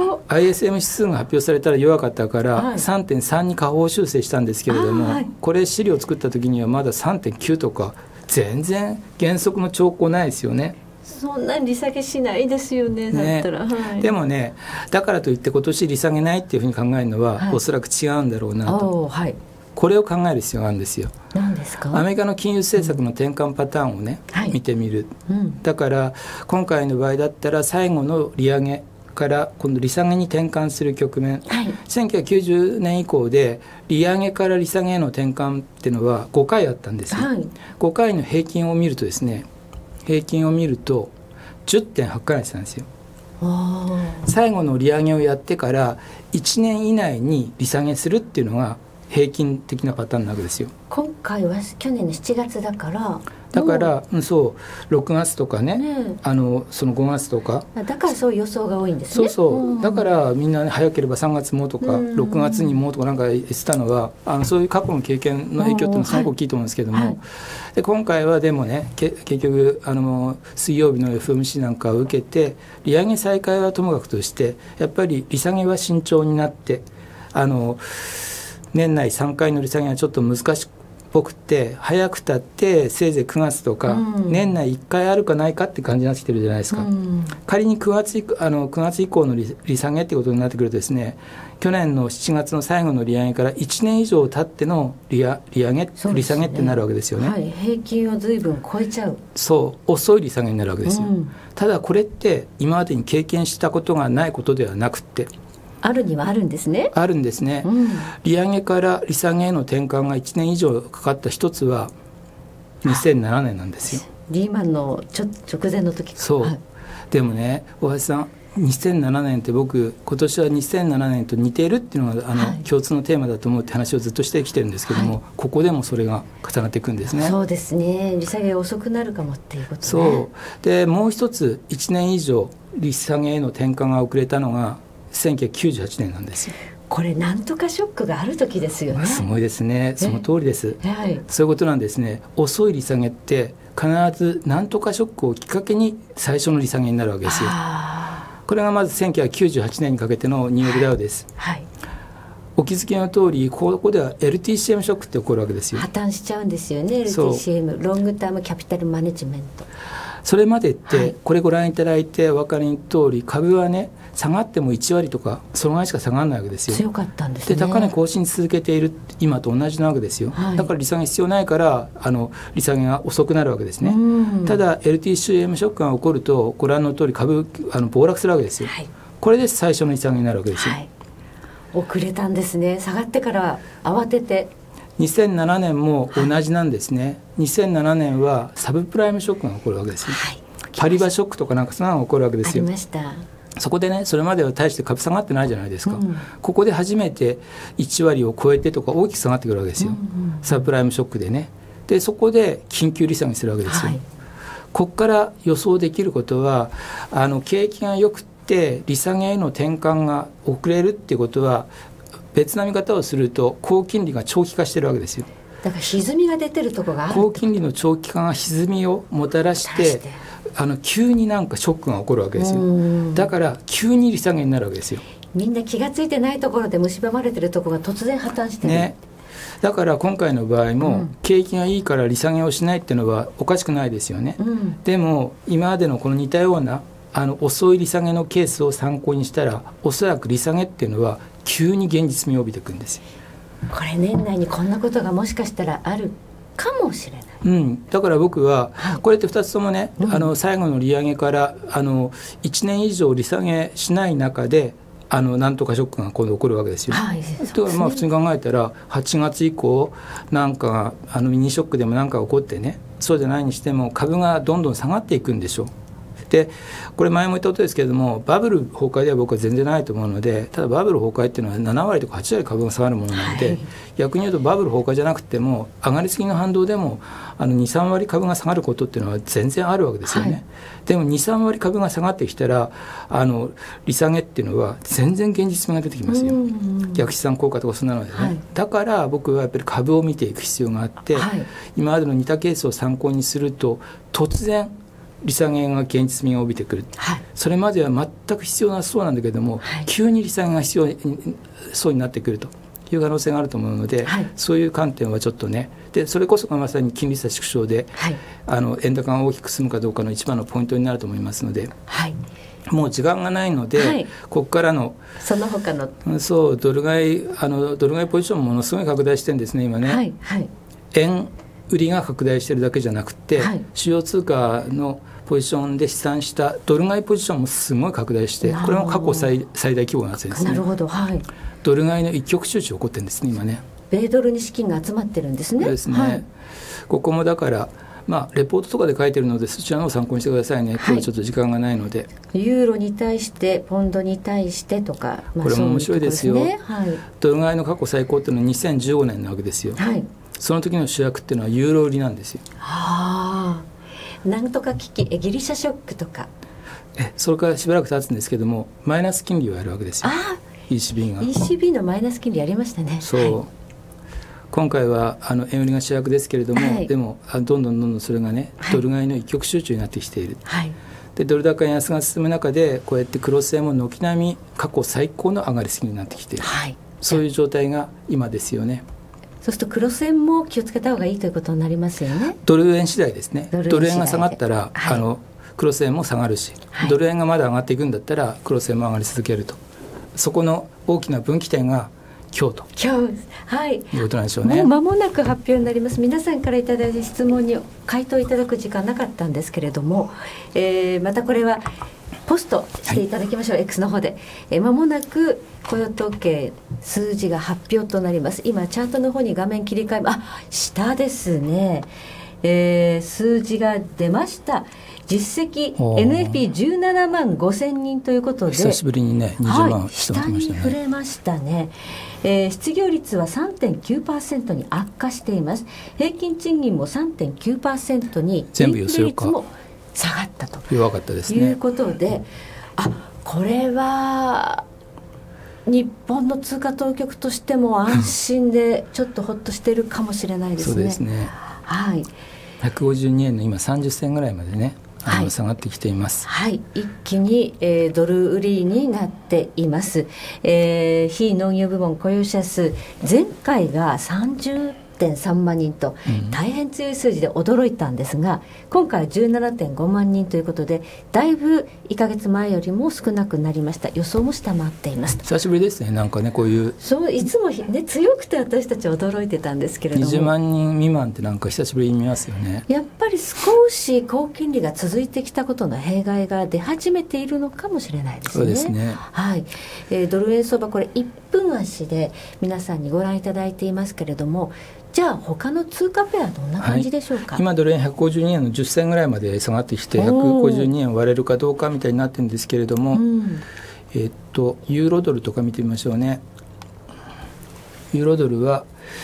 ISM 指数が発表されたら弱かったから 3.3 に下方修正したんですけれども、これ資料を作った時にはまだ 3.9 とか全然減速の兆候ないですよね。 そんな利下げしないですよ ねだったら、 でもねだからといって今年利下げないっていうふうに考えるのは、おそらく違うんだろうなと、これを考える必要があるんですよ。 何ですか。 アメリカの金融政策の転換パターンをね、見てみる、だから今回の場合だったら最後の利上げから今度利下げに転換する局面、1990年以降で利上げから利下げへの転換っていうのは5回あったんですよ、5回の平均を見るとですね、平均を見ると 10.8 回したんですよ。最後の利上げをやってから1年以内に利下げするっていうのが平均的なパターンなわけですよ。 今回は去年の7月だからそう6月とか ねその5月とかだからそういう予想が多いんですね。 だからみんな、ね、早ければ3月もとか6月にもとかなんか言ってたのはそういう過去の経験の影響っていうのはすごく大きいと思うんですけども、で今回はでもね結局水曜日の FOMC なんかを受けて利上げ再開はともかくとしてやっぱり利下げは慎重になって年内3回の利下げはちょっと難しくぽくて早くたってせいぜい9月とか、年内1回あるかないかって感じになってきてるじゃないですか、仮に9月以降の利下げってことになってくるとですね、去年の7月の最後の利上げから1年以上経っての利下げってなるわけですよね、 平均を随分超えちゃう、 遅い利下げになるわけですよ、ただこれって今までに経験したことがないことではなくてあるにはあるんですね。 あるんですね、利上げから利下げへの転換が1年以上かかった一つは2007年なんですよ。 リーマンの直前の時か。 でもね大橋さん、2007年って僕今年は2007年と似ているっていうのが共通のテーマだと思うって話をずっとしてきてるんですけども、ここでもそれが重なっていくんですね。 そうですね、利下げが遅くなるかもっていうことね。 でもう一つ1年以上利下げへの転換が遅れたのが1998年なんですよ。 これなんとかショックがある時ですよね。 すごいですね、その通りです、そういうことなんですね。遅い利下げって必ずなんとかショックをきっかけに最初の利下げになるわけですよ。これがまず1998年にかけてのニューヨークダウです、お気づきの通りここでは LTCM ショックって起こるわけですよ。 破綻しちゃうんですよね。 LTCM ロングタームキャピタルマネジメント。 それまでってこれご覧いただいてお分かりの通り株はね下がっても1割とかそのぐらいしか下がらないわけですよ。 強かったんですね。 で高値更新続けている今と同じなわけですよ、だから利下げ必要ないから利下げが遅くなるわけですね。ただ LTCM ショックが起こるとご覧の通り株暴落するわけですよ、これで最初の利下げになるわけですよ、 遅れたんですね。下がってから慌てて。 2007年も同じなんですね、2007年はサブプライムショックが起こるわけですよ、パリバショックとかなんかそんなのが起こるわけですよ。 ありました。 そこでねそれまでは大して株下がってないじゃないですか、ここで初めて1割を超えてとか大きく下がってくるわけですよ、サブプライムショックでね。でそこで緊急利下げするわけですよ、ここから予想できることは景気が良くて利下げへの転換が遅れるっていうことは別な見方をすると高金利が長期化してるわけですよ。 だから歪みが出てるところがある。 高金利の長期化が歪みをもたらして急になんかショックが起こるわけですよ。だから急に利下げになるわけですよ。 みんな気がついてないところで蝕まれてるところが突然破綻してる、 だから今回の場合も、景気がいいから利下げをしないっていうのはおかしくないですよね、でも今までのこの似たような遅い利下げのケースを参考にしたらおそらく利下げっていうのは急に現実味を帯びていくんですよ。 これ年内にこんなことがもしかしたらあるかもしれない、 だから僕はこれって2つともね、最後の利上げから1年以上利下げしない中でなんとかショックが今度起こるわけですよ、普通に考えたら8月以降なんかミニショックでもなんか起こってね、そうじゃないにしても株がどんどん下がっていくんでしょう。でこれ前も言ったことですけれどもバブル崩壊では僕は全然ないと思うので、ただバブル崩壊っていうのは7割とか8割株が下がるものなので、逆に言うとバブル崩壊じゃなくても上がりすぎの反動でも 2,3 割株が下がることっていうのは全然あるわけですよね、でも 2,3 割株が下がってきたら利下げっていうのは全然現実味が出てきますよ、逆資産効果とかそんなのでね、だから僕はやっぱり株を見ていく必要があって、今までの似たケースを参考にすると突然利下げが現実味を帯びてくる、それまでは全く必要なそうなんだけども、急に利下げが必要そうになってくるという可能性があると思うので、そういう観点はちょっとね、でそれこそがまさに金利差縮小で、円高が大きく進むかどうかの一番のポイントになると思いますので、もう時間がないので、ここからのその他のドル買いポジションものすごい拡大してるんですね今ね、円売りが拡大しているだけじゃなくて、主要通貨のポジションで試算したドル買いポジションもすごい拡大して、これも過去最大規模のやつですね。 なるほど、 ドル買いの一極集中起こってるんですね今ね。 米ドルに資金が集まってるんですね。 そうですね、ここもだからレポートとかで書いてるのでそちらのを参考にしてくださいね。今日はちょっと時間がないので、 ユーロに対してポンドに対してとか、 これも面白いですよ。 そういうところですね。 ドル買いの過去最高っていうのは2015年なわけですよ。その時の主役っていうのはユーロ売りなんですよ。 なんとか危機、ギリシャショックとか、 それからしばらく経つんですけども、マイナス金利をやるわけですよ。ECB が ECB のマイナス金利やりましたね。 そう、今回は円売りが主役ですけれども、でもどんどんそれがね、ドル買いの一極集中になってきている。でドル高円安が進む中でこうやってクロス円も軒並み過去最高の上がりすぎになってきている、そういう状態が今ですよね。 そうするとクロス円も気をつけた方がいいということになりますよね。 ドル円次第ですね。ドル円が下がったら、クロス円も下がるし、ドル円がまだ上がっていくんだったらクロス円も上がり続けると、そこの大きな分岐点が今日ということなんでしょうね。 もう間もなく発表になります。皆さんからいただいた質問に回答いただく時間なかったんですけれども、またこれはポストしていただきましょう、X の方で。間もなく雇用統計数字が発表となります。今チャートの方に画面切り替え下ですね、数字が出ました。実績 NFP17 万5000人ということで、 久しぶりにね20万下に触れましたね。失業率は 3.9% に悪化しています。平均賃金も 3.9% に、インフレ率も下がったと弱かったですね。 いうことで、これは日本の通貨当局としても安心でちょっとほっとしてるかもしれないですね。 そうですね。152円の今30銭ぐらいまでね下がってきています。 一気に、ドル売りになっています。非農業部門雇用者数、前回が30.3 万人と大変強い数字で驚いたんですが、今回は 17.5 万人ということで、だいぶ1ヶ月前よりも少なくなりました。予想も下回っています。 久しぶりですね。なんかね、こういういつもね強くて私たち驚いてたんですけれども、 20万人未満ってなんか久しぶりに見ますよね。 やっぱり少し高金利が続いてきたことの弊害が出始めているのかもしれないですね。 そうですね。 ドル円相場、これ1分足で皆さんにご覧いただいていますけれども、じゃあ他の通貨ペアどんな感じでしょうか。 今ドル円152円の10銭ぐらいまで下がってきて、152円割れるかどうかみたいになってるんですけれども、ユーロドルとか見てみましょうね。ユーロドルは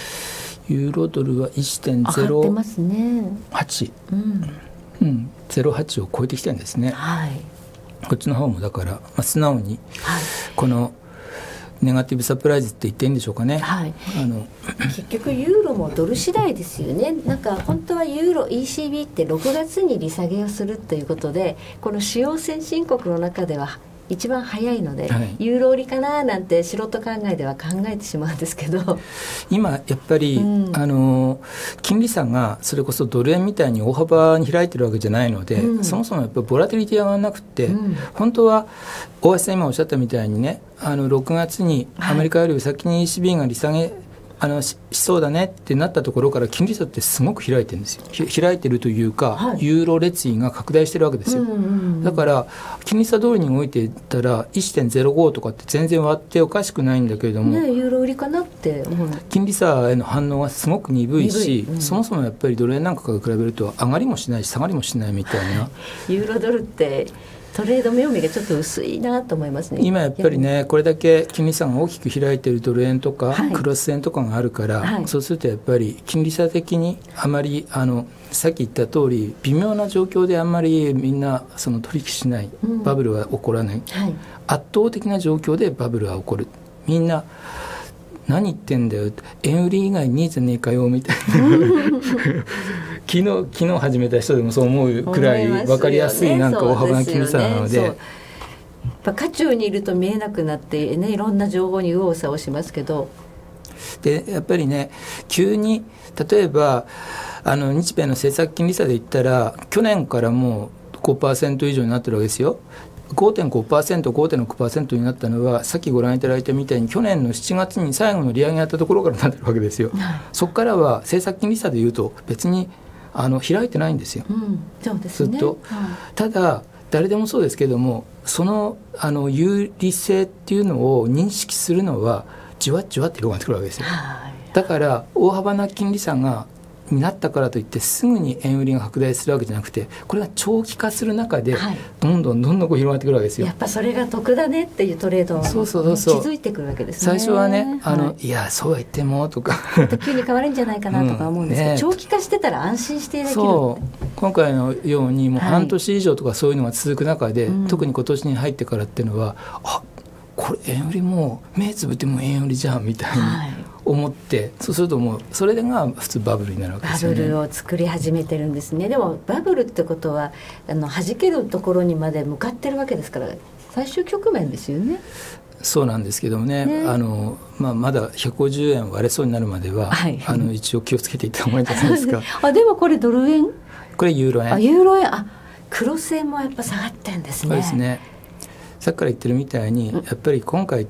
1.08、08を超えてきてるんですね。こっちの方もだから、素直にこのネガティブサプライズって言っていいんでしょうかね。 結局ユーロもドル次第ですよね。なんか本当はユーロ ECB って6月に利下げをするということで、この主要先進国の中では一番早いので、ユーロ売りかななんて素人考えでは考えてしまうんですけど、 今やっぱり、金利差がそれこそドル円みたいに大幅に開いてるわけじゃないので、そもそもやっぱりボラティリティ上がらなくて、本当は大橋さん今おっしゃったみたいにね、6月にアメリカより先に ECB が利下げしそうだねってなったところから金利差ってすごく開いてるんですよ。開いてるというか、ユーロ列位が拡大してるわけですよ。だから金利差通りに動いていったら 1.05 とかって全然割っておかしくないんだけれども、 ユーロ売りかなって思う。 金利差への反応がすごく鈍いし、そもそもやっぱりドル円なんかから比べると上がりもしないし下がりもしないみたいな、 ユーロドルってトレード目読みがちょっと薄いなと思いますね。 今やっぱりね、これだけ金利差が大きく開いているドル円とか、クロス円とかがあるから、そうするとやっぱり金利差的にあまりさっき言った通り微妙な状況であんまりみんなその取引しない、バブルは起こらない、圧倒的な状況でバブルは起こる。みんな何言ってんだよ、円売り以外にいいじゃねえかよみたいな昨日始めた人でもそう思うくらい分かりやすいなんか大幅な金利差なので、 渦中にいると見えなくなってね、いろんな情報に右往左往しますけど、 でやっぱりね、急に例えば日米の政策金利差で言ったら去年からもう 5% 以上になってるわけですよ。5.5%、5.6% になったのはさっきご覧いただいたみたいに去年の7月に最後の利上げやったところからなってるわけですよ。そこからは政策金利差でいうと別に開いてないんですよ、 そうですね、 ずっと、ただ誰でもそうですけども、その有利性っていうのを認識するのはじわっじわって広がってくるわけですよ。だから大幅な金利差がになったからといってすぐに円売りが拡大するわけじゃなくて、これが長期化する中でどんどんこう広がってくるわけですよ。 やっぱそれが得だねっていうトレードに気づいてくるわけですね。 最初はね、いやそうは言ってもとか急に変わるんじゃないかなとか思うんですけど、長期化してたら安心してできる。 そう今回のようにもう半年以上とかそういうのが続く中で、特に今年に入ってからっていうのは、これ円売りも目つぶっても円売りじゃんみたいに思って、そうするともうそれが普通バブルになるわけですよね。 バブルを作り始めてるんですね。でもバブルってことは弾けるところにまで向かってるわけですから、最終局面ですよね。 そうなんですけどもね、まだ150円割れそうになるまでは、一応気をつけていった方がいいんじゃないですか。 でもこれドル円、 これユーロ円。 ユーロ円、クロス円もやっぱ下がってるんですね。 そうですね。さっきから言ってるみたいに、やっぱり今回って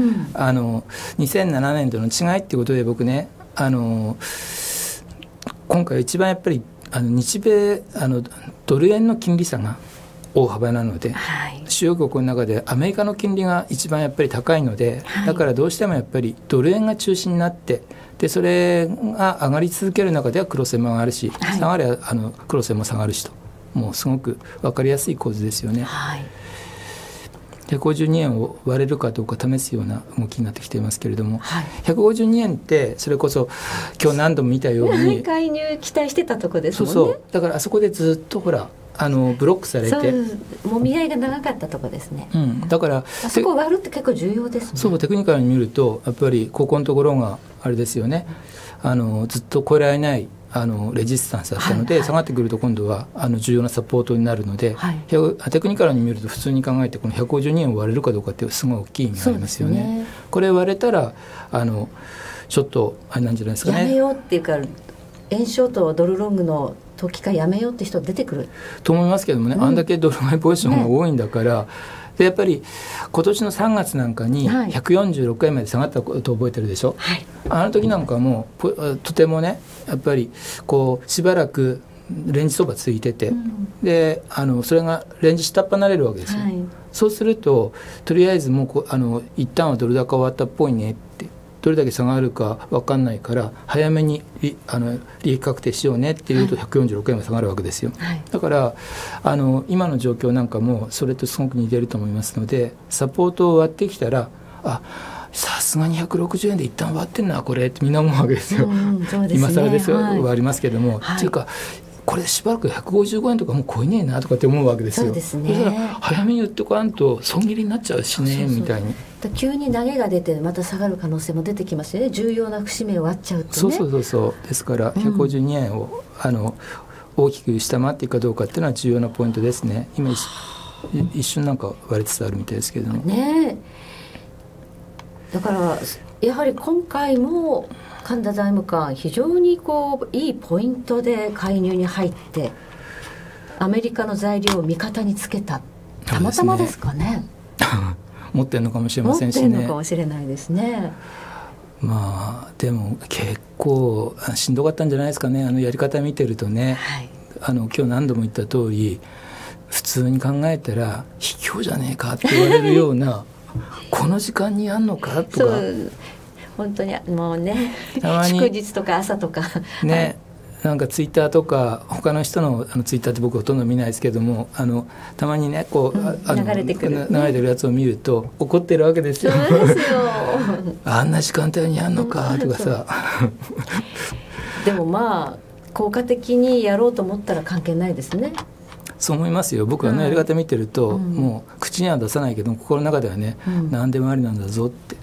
、2007年との違いっていうことで僕ね、今回一番やっぱり日米ドル円の金利差が大幅なので、主要国の中でアメリカの金利が一番やっぱり高いので、だからどうしてもやっぱりドル円が中心になって、でそれが上がり続ける中ではクロス円も上がるし、下がりゃクロス円も下がるしと、もうすごく分かりやすい構図ですよね。152円を割れるかどうか試すような動きになってきていますけれども、152円ってそれこそ今日何度も見たように介入期待してたとこですもんね。 そうだからあそこでずっとほらブロックされて、 もみ合いが長かったとこですね。 だからあそこを割るって結構重要ですね。 そうテクニカルに見るとやっぱりここのところがあれですよね、ずっと超えられないレジスタンスだったので、下がってくると今度は重要なサポートになるので、テクニカルに見ると普通に考えてこの152円を割れるかどうかってすごい大きい意味がありますよね。これ割れたらちょっとあれなんじゃないですかね。 やめようっていうか、円ショートドルロングの時かやめようって人出てくると思いますけどもね、あんだけドル買いポジションが多いんだから、でやっぱり今年の3月なんかに146円まで下がったことを覚えてるでしょ。あの時なんかもとてもね、やっぱりこうしばらくレンジ相場ついてて、でそれがレンジ下っ端なれるわけですよ。そうするととりあえずもう一旦はドル高終わったっぽいねって、どれだけ差があるか分かんないから早めに利益確定しようねっていうと146円は下がるわけですよ。だから今の状況なんかもそれとすごく似てると思いますので、サポートを割ってきたら、さすがに160円で一旦割ってんなこれってみんな思うわけですよ。今更ですよ、割りますけども、っていうかこれしばらく155円とかもう超えねえなとかって思うわけですよ。そしたら早めに言っておかんと損切りになっちゃうしねみたいに。 急に投げが出てまた下がる可能性も出てきますよね。重要な節目を割っちゃうとね。 そうですから152円を大きく下回っていくかどうかっていうのは重要なポイントですね。今一瞬なんか割れつつあるみたいですけどもね。だからやはり今回も神田財務官非常にいいポイントで介入に入ってアメリカの材料を味方につけた、たまたまですかね。 持ってるのかもしれませんしね。 持ってるのかもしれないですね。 でも結構しんどかったんじゃないですかね。やり方見てるとね、今日何度も言った通り普通に考えたら卑怯じゃねえかって言われるようなこの時間にやんのかとか、 本当にもうね、 たまに祝日とか朝とかね、なんかツイッターとか他の人のツイッターって僕ほとんど見ないですけども、たまにね流れてくる、 流れてるやつを見ると怒ってるわけですよ。 そうですよあんな時間帯にやんのかとかさでも効果的にやろうと思ったら関係ないですね。 そう思いますよ。僕はやり方見てると、もう口には出さないけど心の中ではね、何でもありなんだぞって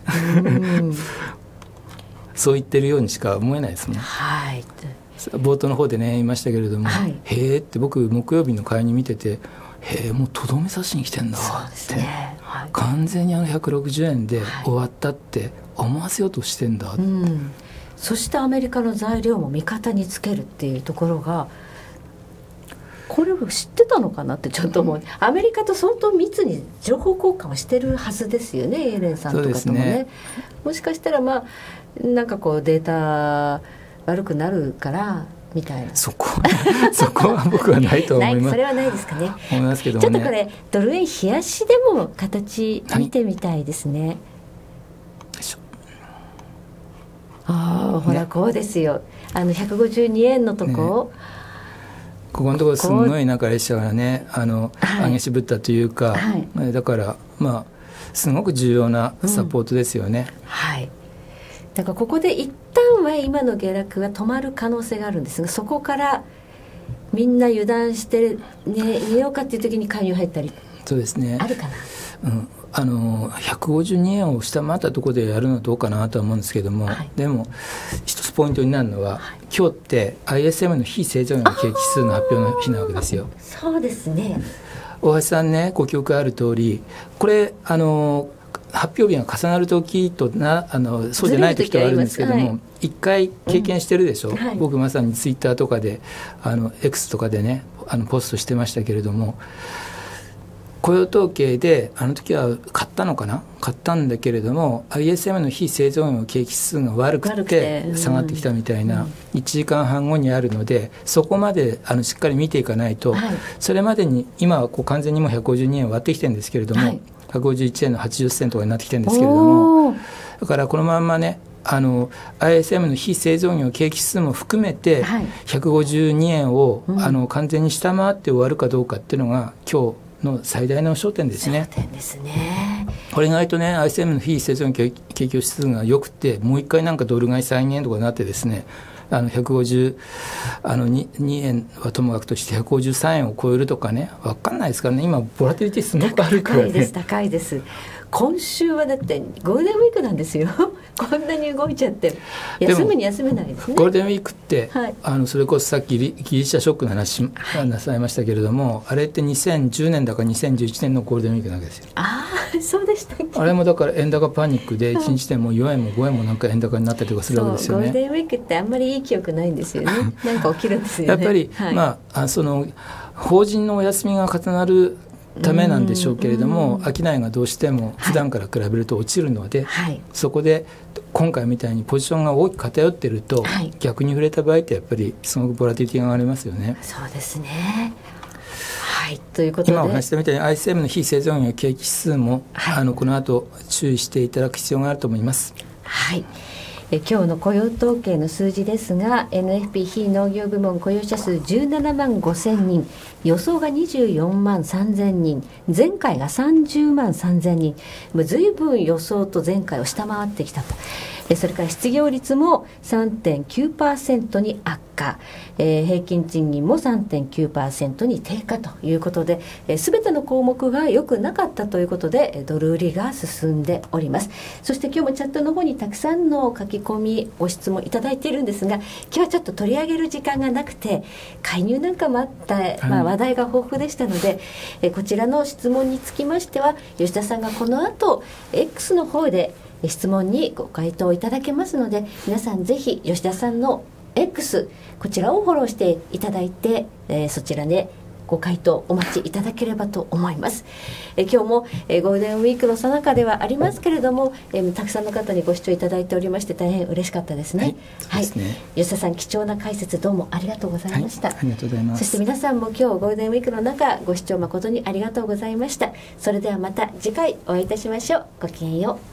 そう言ってるようにしか思えないですね。冒頭の方でね言いましたけれども、へーって僕木曜日の会に見てて、へーもうとどめ刺しに来てんだって、完全に160円で終わったって思わせようとしてんだって、 そしてアメリカの材料も味方につけるっていうところが、これを知ってたのかなってちょっと思う。アメリカと相当密に情報交換をしてるはずですよね、イエレンさんとかともね。もしかしたらなんかデータ悪くなるからみたいな、 そこは僕はないと思います。 それはないですかね。 思いますけどもね。 ちょっとこれドル円冷やしでも形見てみたいですね。ほらこうですよ。 152円のとこ、 ね、ここのところすごい列車がね激しぶったというか、はい、だからすごく重要なサポートですよね、 はい、だからここで一旦は今の下落が止まる可能性があるんですが、そこからみんな油断して、寝ようかっていう時に介入入ったり、 そうですね、 あるかな、 152円を下回ったところでやるのはどうかなとは思うんですけども、はい、でも一つポイントになるのは、はい、今日って ISM の非製造業の景気指数の発表の日なわけですよ。 そうですね、 大橋さんね、ご記憶ある通り、これ発表日が重なる時とそうじゃない時とあるんですけども、一回経験してるでしょ、はい、僕まさにツイッターとかでX とかでねポストしてましたけれども、雇用統計で時は買ったのかな、買ったんだけれども ISM の非製造業の景気指数が悪くて下がってきたみたいな、1時間半後にあるので、そこまでしっかり見ていかないと、はい、それまでに今は完全にもう152円割ってきてるんですけれども、はい、151円の80銭とかになってきてるんですけれども、だからこのまんまねISM の非製造業景気指数も含めて152円を、完全に下回って終わるかどうかっていうのが今日の最大の焦点ですね。 焦点ですね。 これ意外とね ISM の非製造業景気指数が良くて、もう一回ドル買い再現とかになってですね、152円はともかくとして153円を超えるとかね、分かんないですからね。今ボラティリティすごくあるからね。 高いです。今週はだってゴールデンウィークなんですよ。こんなに動いちゃって休むに休めないですね。 ゴールデンウィークって、 はい、 それこそさっきギリシャショックの話なさいましたけれども、あれって2010年だか2011年のゴールデンウィークなんですよ。 ああ、そうでしたっけ。 あれもだから円高パニックで1日でも4円も5円も円高になったりとかするわけですよね。 ゴールデンウィークってあんまりいい記憶ないんですよね。なんか起きるんですよね。 やっぱり、はい、その法人のお休みが重なるためなんでしょうけれども、商いがどうしても普段から比べると落ちるので、はい、そこで今回みたいにポジションが大きく偏っていると、はい、逆に触れた場合ってやっぱりすごくボラティリティが上がりますよね。 そうですね。はい、ということで今お話したみたいに ISM の非製造業景気指数も、はい、この後注意していただく必要があると思います。 はい、今日の雇用統計の数字ですが、 NFP 非農業部門雇用者数17万5000人、予想が24万3000人、前回が30万3000人、ずいぶん予想と前回を下回ってきたと。それから失業率も 3.9% に悪化、平均賃金も 3.9% に低下ということで、全ての項目が良くなかったということでドル売りが進んでおります。そして今日もチャットの方にたくさんの書き込みご質問いただいているんですが、今日はちょっと取り上げる時間がなくて、介入なんかもあった、話題が豊富でしたので、こちらの質問につきましては吉田さんがこの後 X の方で質問にご回答いただけますので、皆さんぜひ吉田さんの X こちらをフォローしていただいて、そちらでご回答お待ちいただければと思います。今日も、ゴールデンウィークの最中ではありますけれども、たくさんの方にご視聴いただいておりまして大変嬉しかったですね。はい、そうですね。吉田さん、貴重な解説どうもありがとうございました。 はい、ありがとうございます。 そして皆さんも今日ゴールデンウィークの中ご視聴誠にありがとうございました。それではまた次回お会いいたしましょう。ごきげんよう。